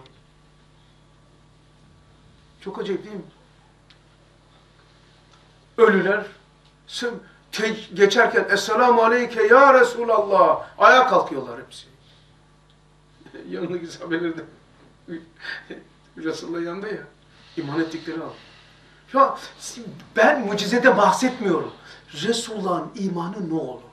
Çok acayip değil mi? Ölüler geçerken Esselamu Aleyke ya Resulallah. Ayağa kalkıyorlar hepsi. Yanındaki sahabeler de Resulullah yanında ya. İman ettikleri al. Şu an ben mucizede bahsetmiyorum. Resulullah'ın imanı ne olur?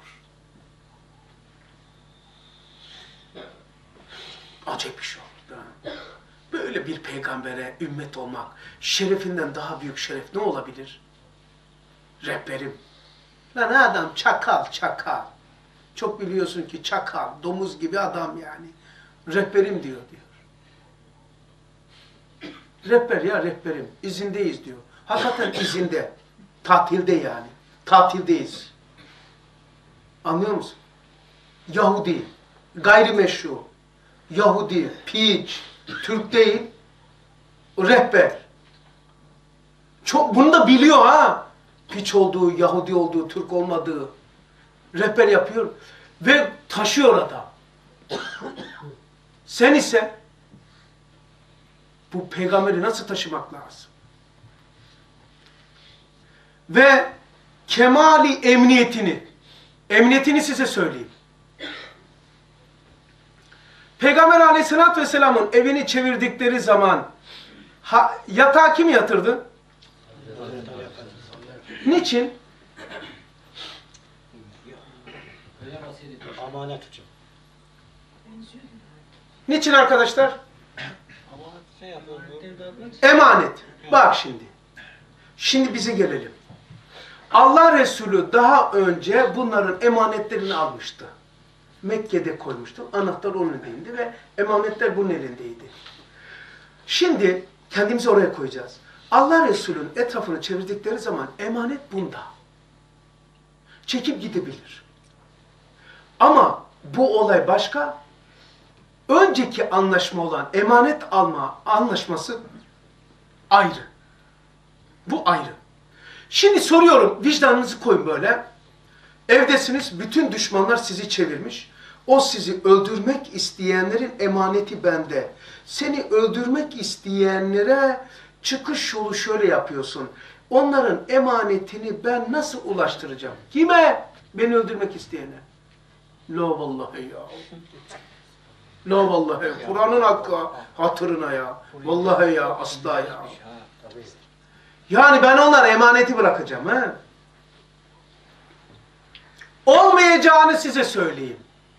Acayip bir şey olur. Böyle bir peygambere ümmet olmak, şerefinden daha büyük şeref ne olabilir? Rehberim. Lan adam çakal, çakal. Çok biliyorsun ki çakal, domuz gibi adam yani. Rehberim diyor diyor. Rehber ya rehberim, izindeyiz diyor. Hakikaten izinde, tatilde yani. Tatildeyiz. Anlıyor musun? Yahudi, gayrimeşru, Yahudi, piç, Türk değil, rehber. Çok, bunu da biliyor ha. Piç olduğu, Yahudi olduğu, Türk olmadığı. Rehber yapıyor ve taşıyor adam. Sen ise bu peygamberi nasıl taşımak lazım? Ve kemali emniyetini, emniyetini size söyleyeyim. Peygamber aleyhissalatü vesselamın evini çevirdikleri zaman ha, yatağa kim yatırdı? Niçin? Amanet hocam. Niçin arkadaşlar? Amanet şey yapıyor. Emanet. Bak şimdi. Şimdi bize gelelim. Allah Resulü daha önce bunların emanetlerini almıştı. Mekke'de koymuştu. Anahtar onun elindeydi ve emanetler bunun elindeydi. Şimdi kendimizi oraya koyacağız. Allah Resulü'nün etrafını çevirdikleri zaman emanet bunda. Çekip gidebilir. Ama bu olay başka. Önceki anlaşma olan emanet alma anlaşması ayrı. Bu ayrı. Şimdi soruyorum, vicdanınızı koyun böyle. Evdesiniz, bütün düşmanlar sizi çevirmiş. O sizi öldürmek isteyenlerin emaneti bende. Seni öldürmek isteyenlere çıkış yolu şöyle yapıyorsun. Onların emanetini ben nasıl ulaştıracağım? Kime? Beni öldürmek isteyene. La vallahi ya. La vallahi. Kur'an'ın hakkı hatırına ya. Vallahi ya, asla ya. Yani ben onlara emaneti bırakacağım. He? Olmayacağını size söyleyeyim.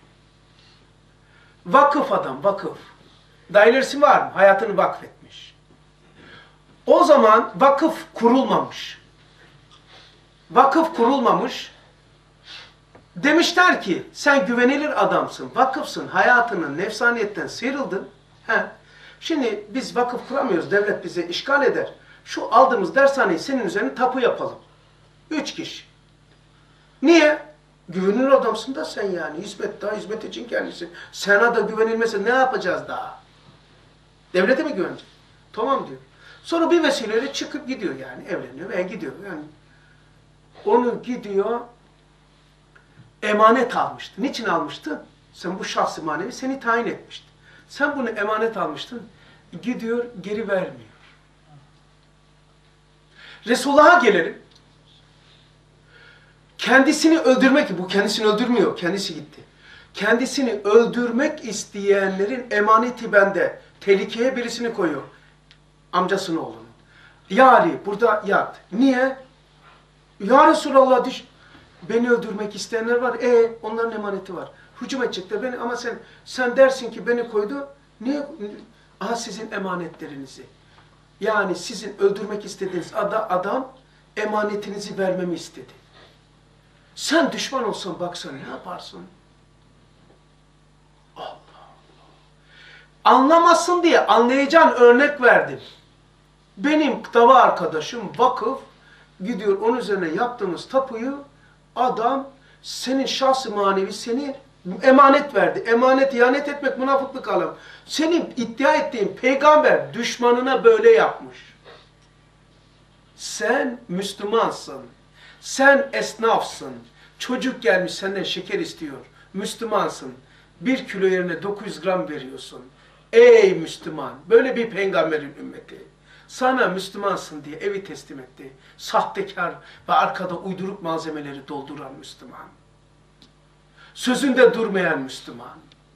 Vakıf adam, vakıf. Dairesi var mı? Hayatını vakfetmiş. O zaman vakıf kurulmamış. Vakıf kurulmamış. Demişler ki sen güvenilir adamsın, vakıfsın, hayatının nefsaniyetten sıyrıldın. He. Şimdi biz vakıf kuramıyoruz, devlet bize işgal eder. Şu aldığımız dershaneyi senin üzerine tapu yapalım. Üç kişi. Niye? Güvenilir adamsın da sen yani. Hizmet daha hizmet için kendisi. Sana da güvenilmese ne yapacağız daha? Devlete mi güvenecek? Tamam diyor. Sonra bir vesileyle çıkıp gidiyor yani. Evleniyor veya gidiyor. Yani onu gidiyor emanet almıştı. Niçin almıştı? Sen bu şahs-ı manevi seni tayin etmişti. Sen bunu emanet almıştın. Gidiyor geri vermiyor. Resulullah'a gelelim. Kendisini öldürmek, bu kendisini öldürmüyor, kendisi gitti. Kendisini öldürmek isteyenlerin emaneti bende. Tehlikeye birisini koyuyor. Amcasının oğlunu. Ya Ali burada yat. Niye? Ya Resulallah düş. Beni öldürmek isteyenler var. E onların emaneti var. Hücum edecekler beni ama sen sen dersin ki beni koydu. Niye? Aha sizin emanetlerinizi. Yani sizin öldürmek istediğiniz adam emanetinizi vermemi istedi. Sen düşman olsan baksan ne yaparsın? Allah Allah. Anlamasın diye anlayacağın örnek verdim. Benim dava arkadaşım vakıf gidiyor onun üzerine yaptığımız tapuyu adam senin şahs-ı manevi seni emanet verdi. Emanet ihanet etmek münafıklık alem. Senin iddia ettiğin peygamber düşmanına böyle yapmış. Sen Müslümansın. Sen esnafsın. Çocuk gelmiş senden şeker istiyor. Müslümansın. Bir kilo yerine dokuz yüz gram veriyorsun. Ey Müslüman! Böyle bir peygamberin ümmeti. Sana Müslümansın diye evi teslim etti. Sahtekar ve arkada uyduruk malzemeleri dolduran Müslüman. Sözünde durmayan Müslüman.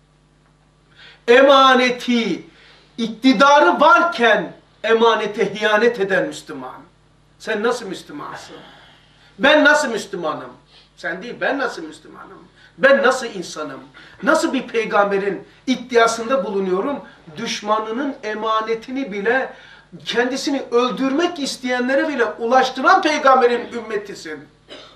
Emaneti, iktidarı varken emanete hiyanet eden Müslüman. Sen nasıl Müslümansın? Ben nasıl Müslümanım? Sen değil, ben nasıl Müslümanım? Ben nasıl insanım? Nasıl bir peygamberin iddiasında bulunuyorum? Düşmanının emanetini bile, kendisini öldürmek isteyenlere bile ulaştıran peygamberin ümmetisin.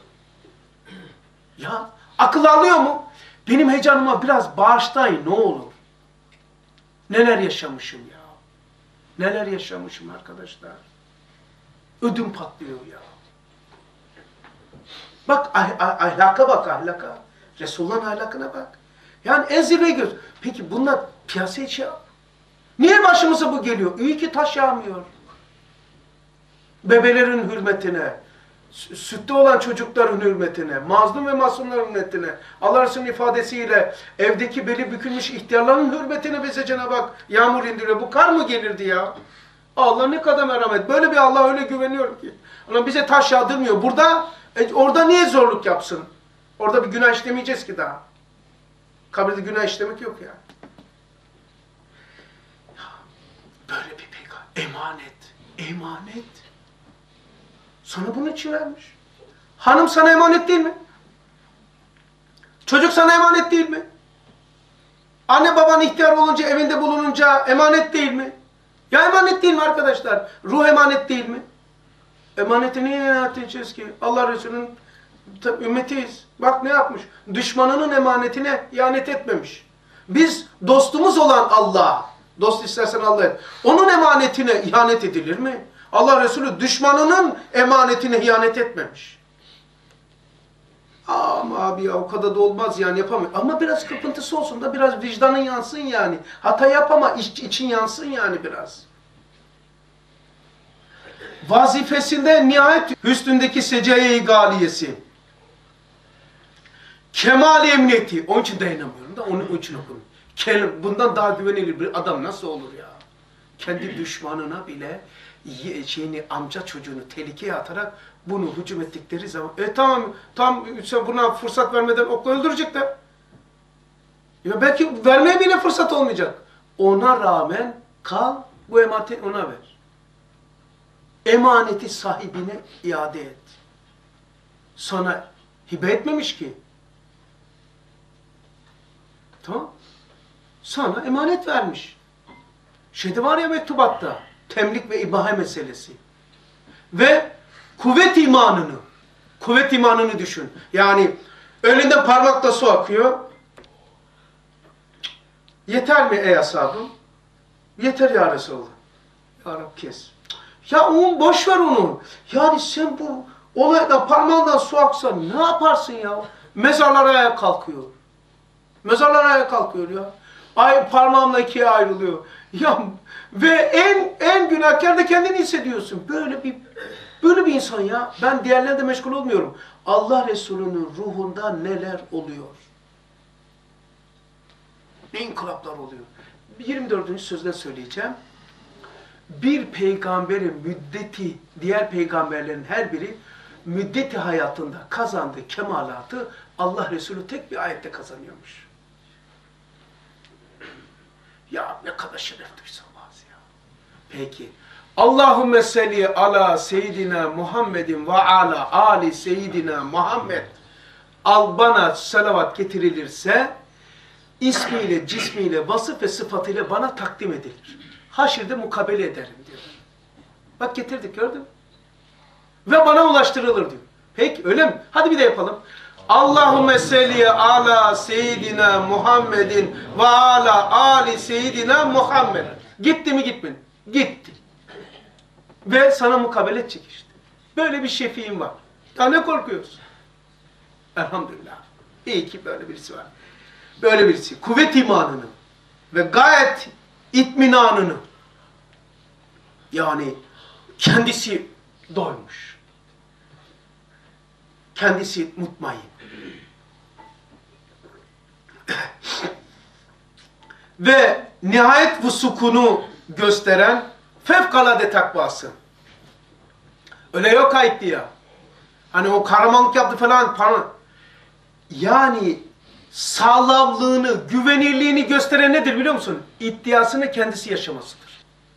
Ya akıl alıyor mu? Benim heyecanıma biraz bağışlayın ne olur. Neler yaşamışım ya. Neler yaşamışım arkadaşlar. Ödüm patlıyor ya. Bak ah, ah, ahlaka bak ahlaka. Resulullah'ın ahlakına bak. Yani en zirveye gidiyoruz. Peki bunlar piyasaya şey niye başımıza bu geliyor? İyi ki taş yağmıyor. Bebelerin hürmetine, sütte olan çocukların hürmetine, mazlum ve masumların hürmetine, Allah Resulü'nün ifadesiyle evdeki beli bükülmüş ihtiyarların hürmetine bize Cenab-ı Hak yağmur indiriyor. Bu kar mı gelirdi ya? Allah ne kadar merhamet. Böyle bir Allah öyle güveniyorum ki. Ama bize taş yağdırmıyor. Burada, e, orada niye zorluk yapsın? Orada bir günah işlemeyeceğiz ki daha. Kabirde günah işlemek yok yani. Böyle bir peygamber. Emanet. Emanet. Sana bunun için vermiş. Hanım sana emanet değil mi? Çocuk sana emanet değil mi? Anne baban ihtiyar olunca, evinde bulununca emanet değil mi? Ya emanet değil mi arkadaşlar? Ruh emanet değil mi? Emaneti niye emanet edeceğiz ki? Allah Resulü'nün ümmetiyiz. Bak ne yapmış? Düşmanının emanetine ihanet etmemiş. Biz dostumuz olan Allah, dost istersen Allah et. Onun emanetine ihanet edilir mi? Allah Resulü düşmanının emanetine ihanet etmemiş. Ama abi ya o kadar da olmaz yani yapamıyor. Ama biraz kırpıntısı olsun da biraz vicdanın yansın yani. Hata yapama iç, için yansın yani biraz. Vazifesinde nihayet hüsnündeki seceye-i galiyesi. Kemal emniyeti. Onun için dayanamıyorum da onun için okuyorum. Bundan daha güvenilir bir adam nasıl olur ya? Kendi düşmanına bile şeyini, amca çocuğunu tehlikeye atarak bunu hücum ettikleri zaman e tamam tam sen buna fırsat vermeden okla öldürecekler. Ya belki vermeye bile fırsat olmayacak. Ona rağmen kal bu emaneti ona ver. Emaneti sahibine iade et. Sana hibe etmemiş ki. Tamam. Sana emanet vermiş. Şeyde var ya mektubatta. Temlik ve ibahe meselesi. Ve kuvvet imanını, kuvvet imanını düşün. Yani önünde parmakla su akıyor. Yeter mi ey ashabım? Yeter ya Resulallah. Ya Rab kes. Ya onu boş ver onu. Yani sen bu olaydan parmağından su aksa ne yaparsın ya? Mezarlar ayağa kalkıyor. Mezarlar ayağa kalkıyor ya. Ay parmağımla ikiye ayrılıyor. Ya ve en en günahkar da kendini hissediyorsun. Böyle bir böyle bir insan ya. Ben diğerlerle meşgul olmuyorum. Allah Resulü'nün ruhunda neler oluyor? Ne inkılaplar oluyor? yirmi dördüncü sözde söyleyeceğim. Bir peygamberin müddeti, diğer peygamberlerin her biri müddeti hayatında kazandığı kemalatı Allah Resulü tek bir ayette kazanıyormuş. Ya ne kadar şeref duysa bazı ya. Peki. Allahümme salli ala seyyidina Muhammedin ve ala ali seyyidina Muhammed. Al bana salavat getirilirse ismiyle, cismiyle, vasıf ve sıfatıyla bana takdim edilir. Haşirde mukabele ederim diyor. Bak getirdik gördün mü? Ve bana ulaştırılır diyor. Peki öyle mi? Hadi bir de yapalım. Allahümme salli ala seyyidina Muhammedin ve ala ali seyyidina Muhammed. Gitti mi gitmedi? Gitti. Ve sana mukabele edecek işte. Böyle bir şefiğin var. Ya ne korkuyorsun? Elhamdülillah. İyi ki böyle birisi var. Böyle birisi. Kuvvet imanını ve gayet itminanını yani kendisi doymuş. Kendisi mutmain. Ve nihayet vusukunu gösteren fevkalade takvası. Öyle yok ayıttı ya. Hani o kahramanlık yaptı falan. falan. Yani sağlamlığını, güvenirliğini gösteren nedir biliyor musun? İddiasını kendisi yaşamasıdır.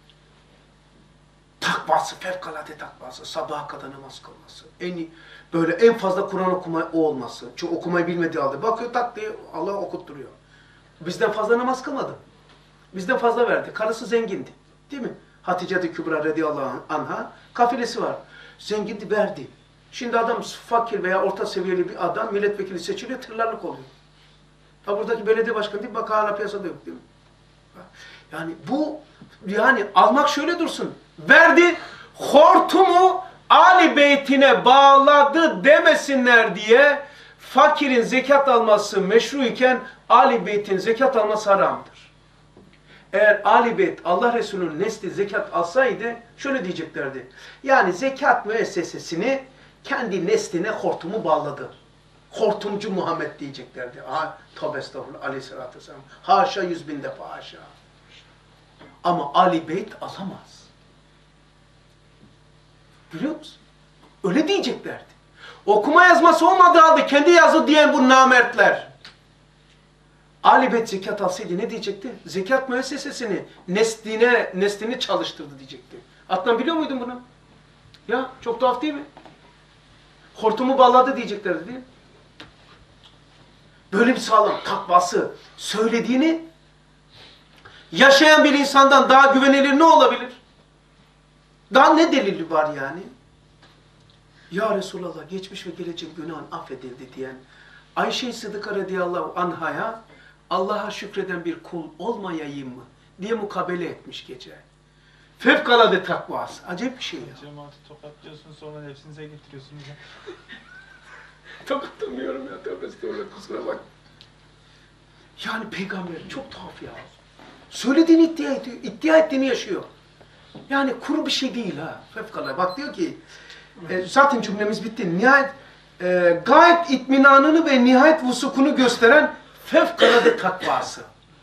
Takvası, fevkalade takvası, sabaha kadar namaz kılması. En iyi, böyle en fazla Kur'an okuma o olması. Çünkü okumayı bilmediği halde. Bakıyor tak diye Allah okutturuyor. Bizden fazla namaz kılmadı. Bizden fazla verdi. Karısı zengindi. Değil mi? Hatice-i Kübra radıyallahu anha kafilesi var. Zengindi, verdi. Şimdi adam fakir veya orta seviyeli bir adam milletvekili seçiliyor, tırlarlık oluyor. Ha buradaki belediye başkanı değil, bak hala piyasada yok değil mi? Yani bu, yani almak şöyle dursun. Verdi, hortumu Ali Beytine bağladı demesinler diye fakirin zekat alması meşru iken Ali Beyt'in zekat alması haramdır. Eğer Ali Beyt Allah Resulü'nün nesli zekat alsaydı şöyle diyeceklerdi. Yani zekat müessesesini kendi nesline hortumu bağladı. Hortumcu Muhammed diyeceklerdi. Ha, tövbe estağfurullah aleyhissalatü vesselam. Haşa yüz bin defa haşa. Ama Ali Beyt alamaz. Biliyor musun? Öyle diyeceklerdi. Okuma yazması olmadığı halde kendi yazı diyen bu namertler. Ali Beyt zekat alsaydı ne diyecekti? Zekat müessesesini nesline, neslini çalıştırdı diyecekti. Adnan biliyor muydun bunu? Ya çok tuhaf değil mi? Hortumu bağladı diyeceklerdi değil mi? Böyle bir sağlam takvası söylediğini yaşayan bir insandan daha güvenilir ne olabilir? Daha ne delili var yani? Ya Resulallah geçmiş ve gelecek günahın affedildi diyen Ayşe-i Sıdıka radıyallahu anhaya Allah'a şükreden bir kul olmayayım mı diye mukabele etmiş gece. Fevkalade takvası. Acayip bir şey ya. Cemaati tokatlıyorsun sonra nefsinize getiriyorsun. Tokatlamıyorum ya. Tövbe estağfurullah, kusura bak. Yani peygamber çok tuhaf ya. Söylediğini iddia ediyor. İddia ettiğini yaşıyor. Yani kuru bir şey değil ha. Fevkalade. Bak diyor ki e, zaten cümlemiz bitti. Nihayet e, gayet itminanını ve nihayet vusukunu gösteren fevkalade takvası.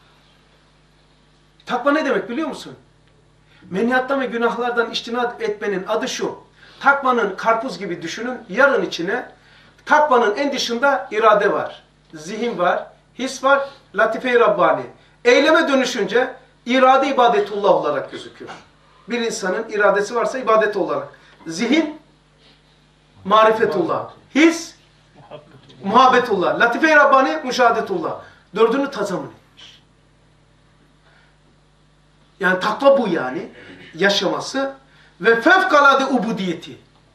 Takva ne demek biliyor musun? Menhiyattan ve günahlardan içtinat etmenin adı şu. Takvanın karpuz gibi düşünün. Yarın içine takvanın en dışında irade var. Zihin var. His var. Latife-i Rabbani. Eyleme dönüşünce irade ibadetullah olarak gözükür. Bir insanın iradesi varsa ibadet olarak. Zihin marifetullah. His muhabbetullah. Latife-i Rabbani müşahadetullah. Dördünü tazamun etmiş. Yani takva bu yani. Yaşaması ve fevkalade ubudiyeti.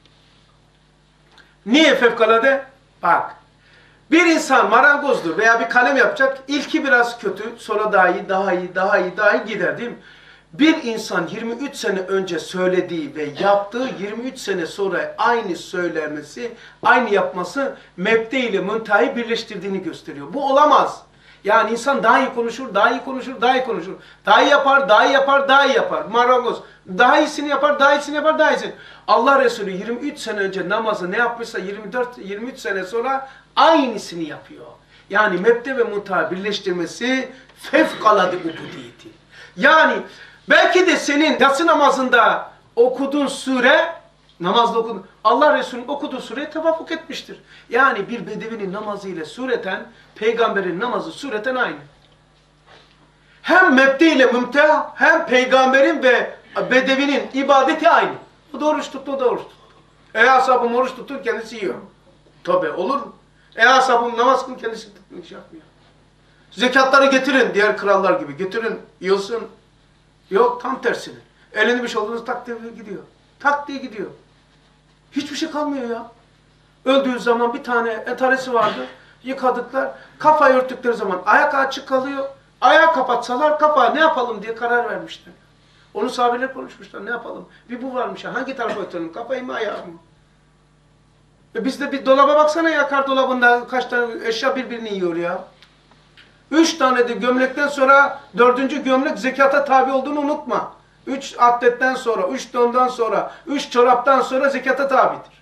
Niye fevkalade? Bak. Bir insan marangozdur veya bir kalem yapacak. İlki biraz kötü, sonra daha iyi, daha iyi, daha iyi, daha iyi gider değil mi? Bir insan yirmi üç sene önce söylediği ve yaptığı yirmi üç sene sonra aynı söylemesi, aynı yapması mebde ile müntehayı birleştirdiğini gösteriyor. Bu olamaz. Yani insan daha iyi konuşur, daha iyi konuşur, daha iyi konuşur. Daha iyi yapar, daha iyi yapar, daha iyi yapar. Marangoz. Daha iyisini yapar, daha iyisini yapar, daha iyisini. Allah Resulü yirmi üç sene önce namazı ne yapmışsa yirmi dört yirmi üç sene sonra aynısını yapıyor. Yani mebde ve muntaha birleştirmesi fevkalade ubudiyeti. Yani belki de senin yatsı namazında okuduğun sure, namazda okudun, Allah Resulü'nün okuduğu sureye tevafuk etmiştir. Yani bir bedevinin namazı ile sureten, peygamberin namazı sureten aynı. Hem mebde ile mümteh, hem peygamberin ve bedevinin ibadeti aynı. O da oruç tuttu, o da oruç tuttu. Ey ashabım oruç tuttu, kendisi yiyor. Tabi olur mu? Ey ashabım namaz kılın, kendisi hiç yapmıyor. Zekatları getirin, diğer krallar gibi. Getirin, yılsın. Yok, tam tersine. Elini bir şey olduğunuz tak diye gidiyor. Tak diye gidiyor. Hiçbir şey kalmıyor ya. Öldüğü zaman bir tane entaresi vardı. Yıkadıklar. Kafayı örttükleri zaman ayak açık kalıyor. Ayağı kapatsalar kafa ne yapalım diye karar vermişler. Onu sahabeler konuşmuşlar. Ne yapalım? Bir bu varmış. Hangi tarafa ötelim? Kafayı mı ayağı mı? E biz de bir dolaba baksana ya, kar dolabında kaç tane eşya birbirini yiyor ya. Üç tane de gömlekten sonra dördüncü gömlek zekata tabi olduğunu unutma. Üç atletten sonra, üç dondan sonra, üç çoraptan sonra zekata tabidir.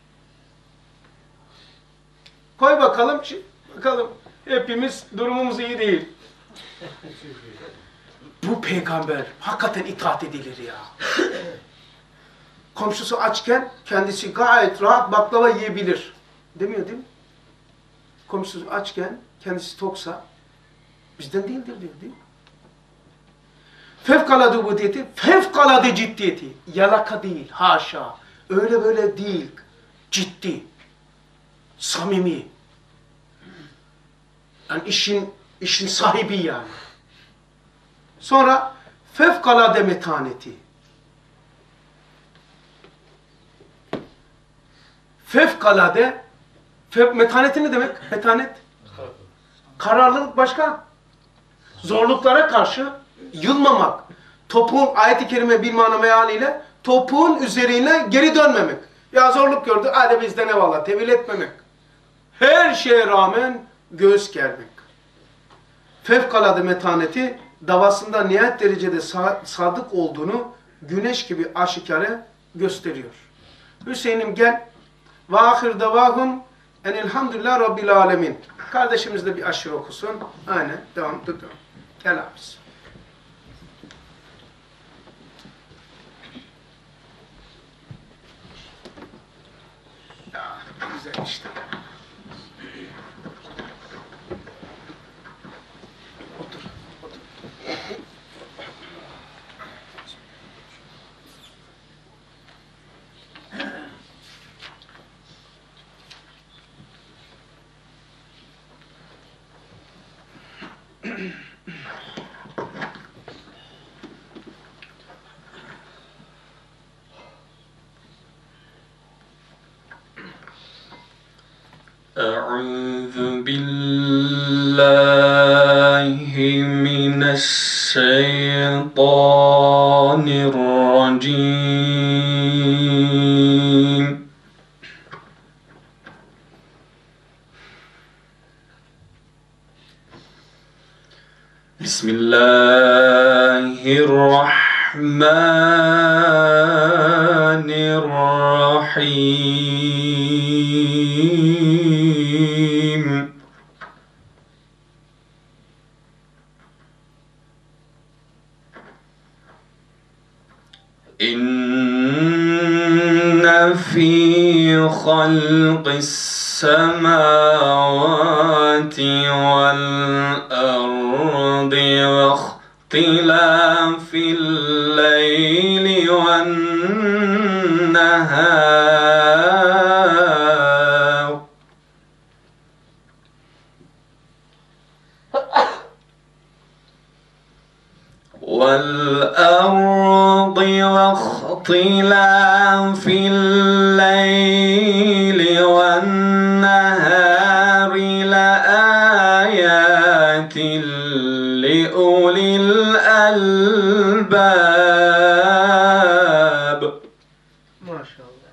Koy bakalım, bakalım. Hepimiz durumumuz iyi değil. Bu peygamber hakikaten itaat edilir ya. Komşusu açken kendisi gayet rahat baklava yiyebilir. Demiyor değil mi? Komşusu açken kendisi toksa bizden değildir diyor değil mi? Fevkalade ubudiyeti, fevkalade ciddiyeti. Yalaka değil, haşa. Öyle böyle değil. Ciddi. Samimi. Yani işin, işin sahibi yani. Sonra fevkalade metaneti. Fevkalade, fev, metaneti ne demek? Metanet. Kararlılık başka. Zorluklara karşı yılmamak. Topuğun, ayet-i kerime bir mana mealiyle topuğun üzerine geri dönmemek. Ya zorluk gördü, hadi bizden eyvallah, tevil etmemek. Her her şeye rağmen göğüs germek. Fevkalade metaneti, davasında nihayet derecede sadık olduğunu güneş gibi aşikare gösteriyor. Hüseyin'im gel. Ve ahir davahum enilhamdülillah rabbil alemin. Kardeşimiz de bir aşırı okusun. Aynen. Devam. Dur, devam. Gel abisi. Ya, güzel işte. Otur. Otur. أعوذ بالله من الشيطان الرجيم بسم الله الرحمن الرحيم إن في خلق السماوات والأرض واختلاف الليل والنهار والأرض واختلاف الليل والنهار لآيات لأولي الألباب. ما شاء الله.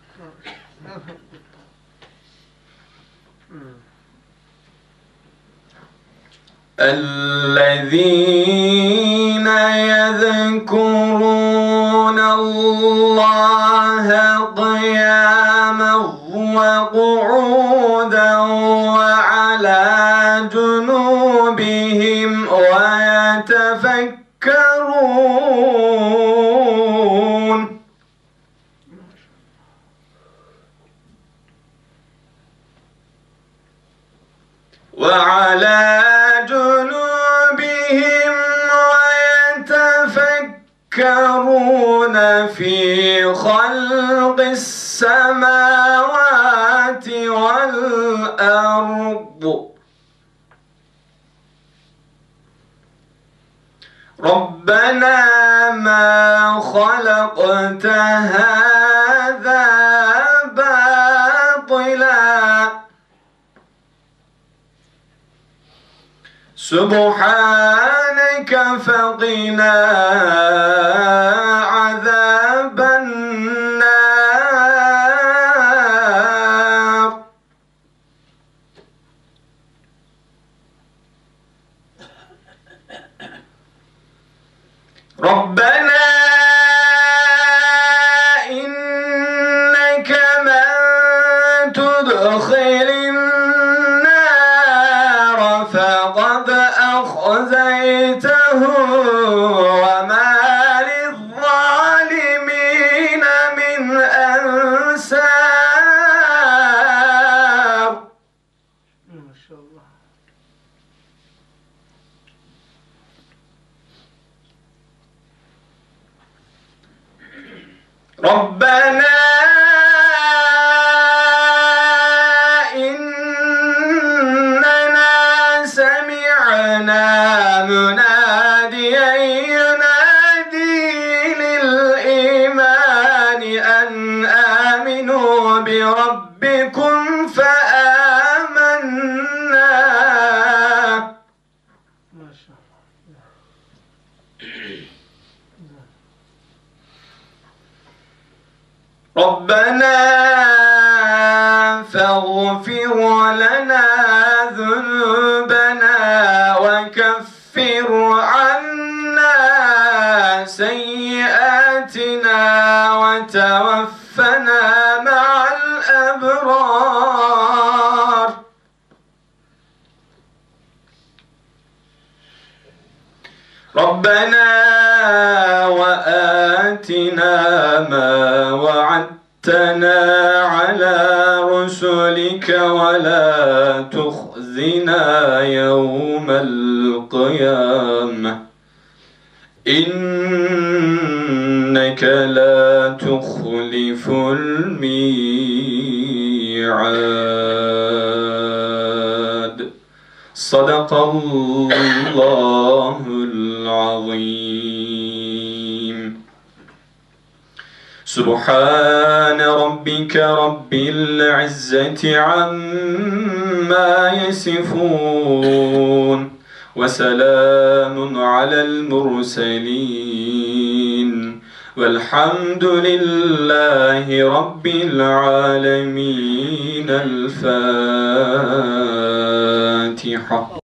الذين يذكرون الله قياما وقعودا وعلى جنوبهم ويتفكرون وعلى جنوبهم ويتفكرون في خلق السماوات والأرض ربنا ما خلقت هذا باطلا سبحانك فقنا عذاب النار. ربنا إنك من تدخل النار فقد أخزيته وما للظالمين من أنصار. ما شاء الله. ربنا إننا سمعنا مناديا ينادي للإيمان أن آمنوا بربكم فآمنا. ما شاء الله. ربنا لنا ذنوبنا وكفر عنا سيئاتنا وتوفنا مع الأبرار. ربنا وآتنا ما وعدتنا على رسلك ولا تخزنا يوم القيامة إنك لا تخلف الميعاد. صدق الله العظيم. سبحان ربك رب العزة عما يصفون وسلام على المرسلين والحمد لله رب العالمين. الفاتحة.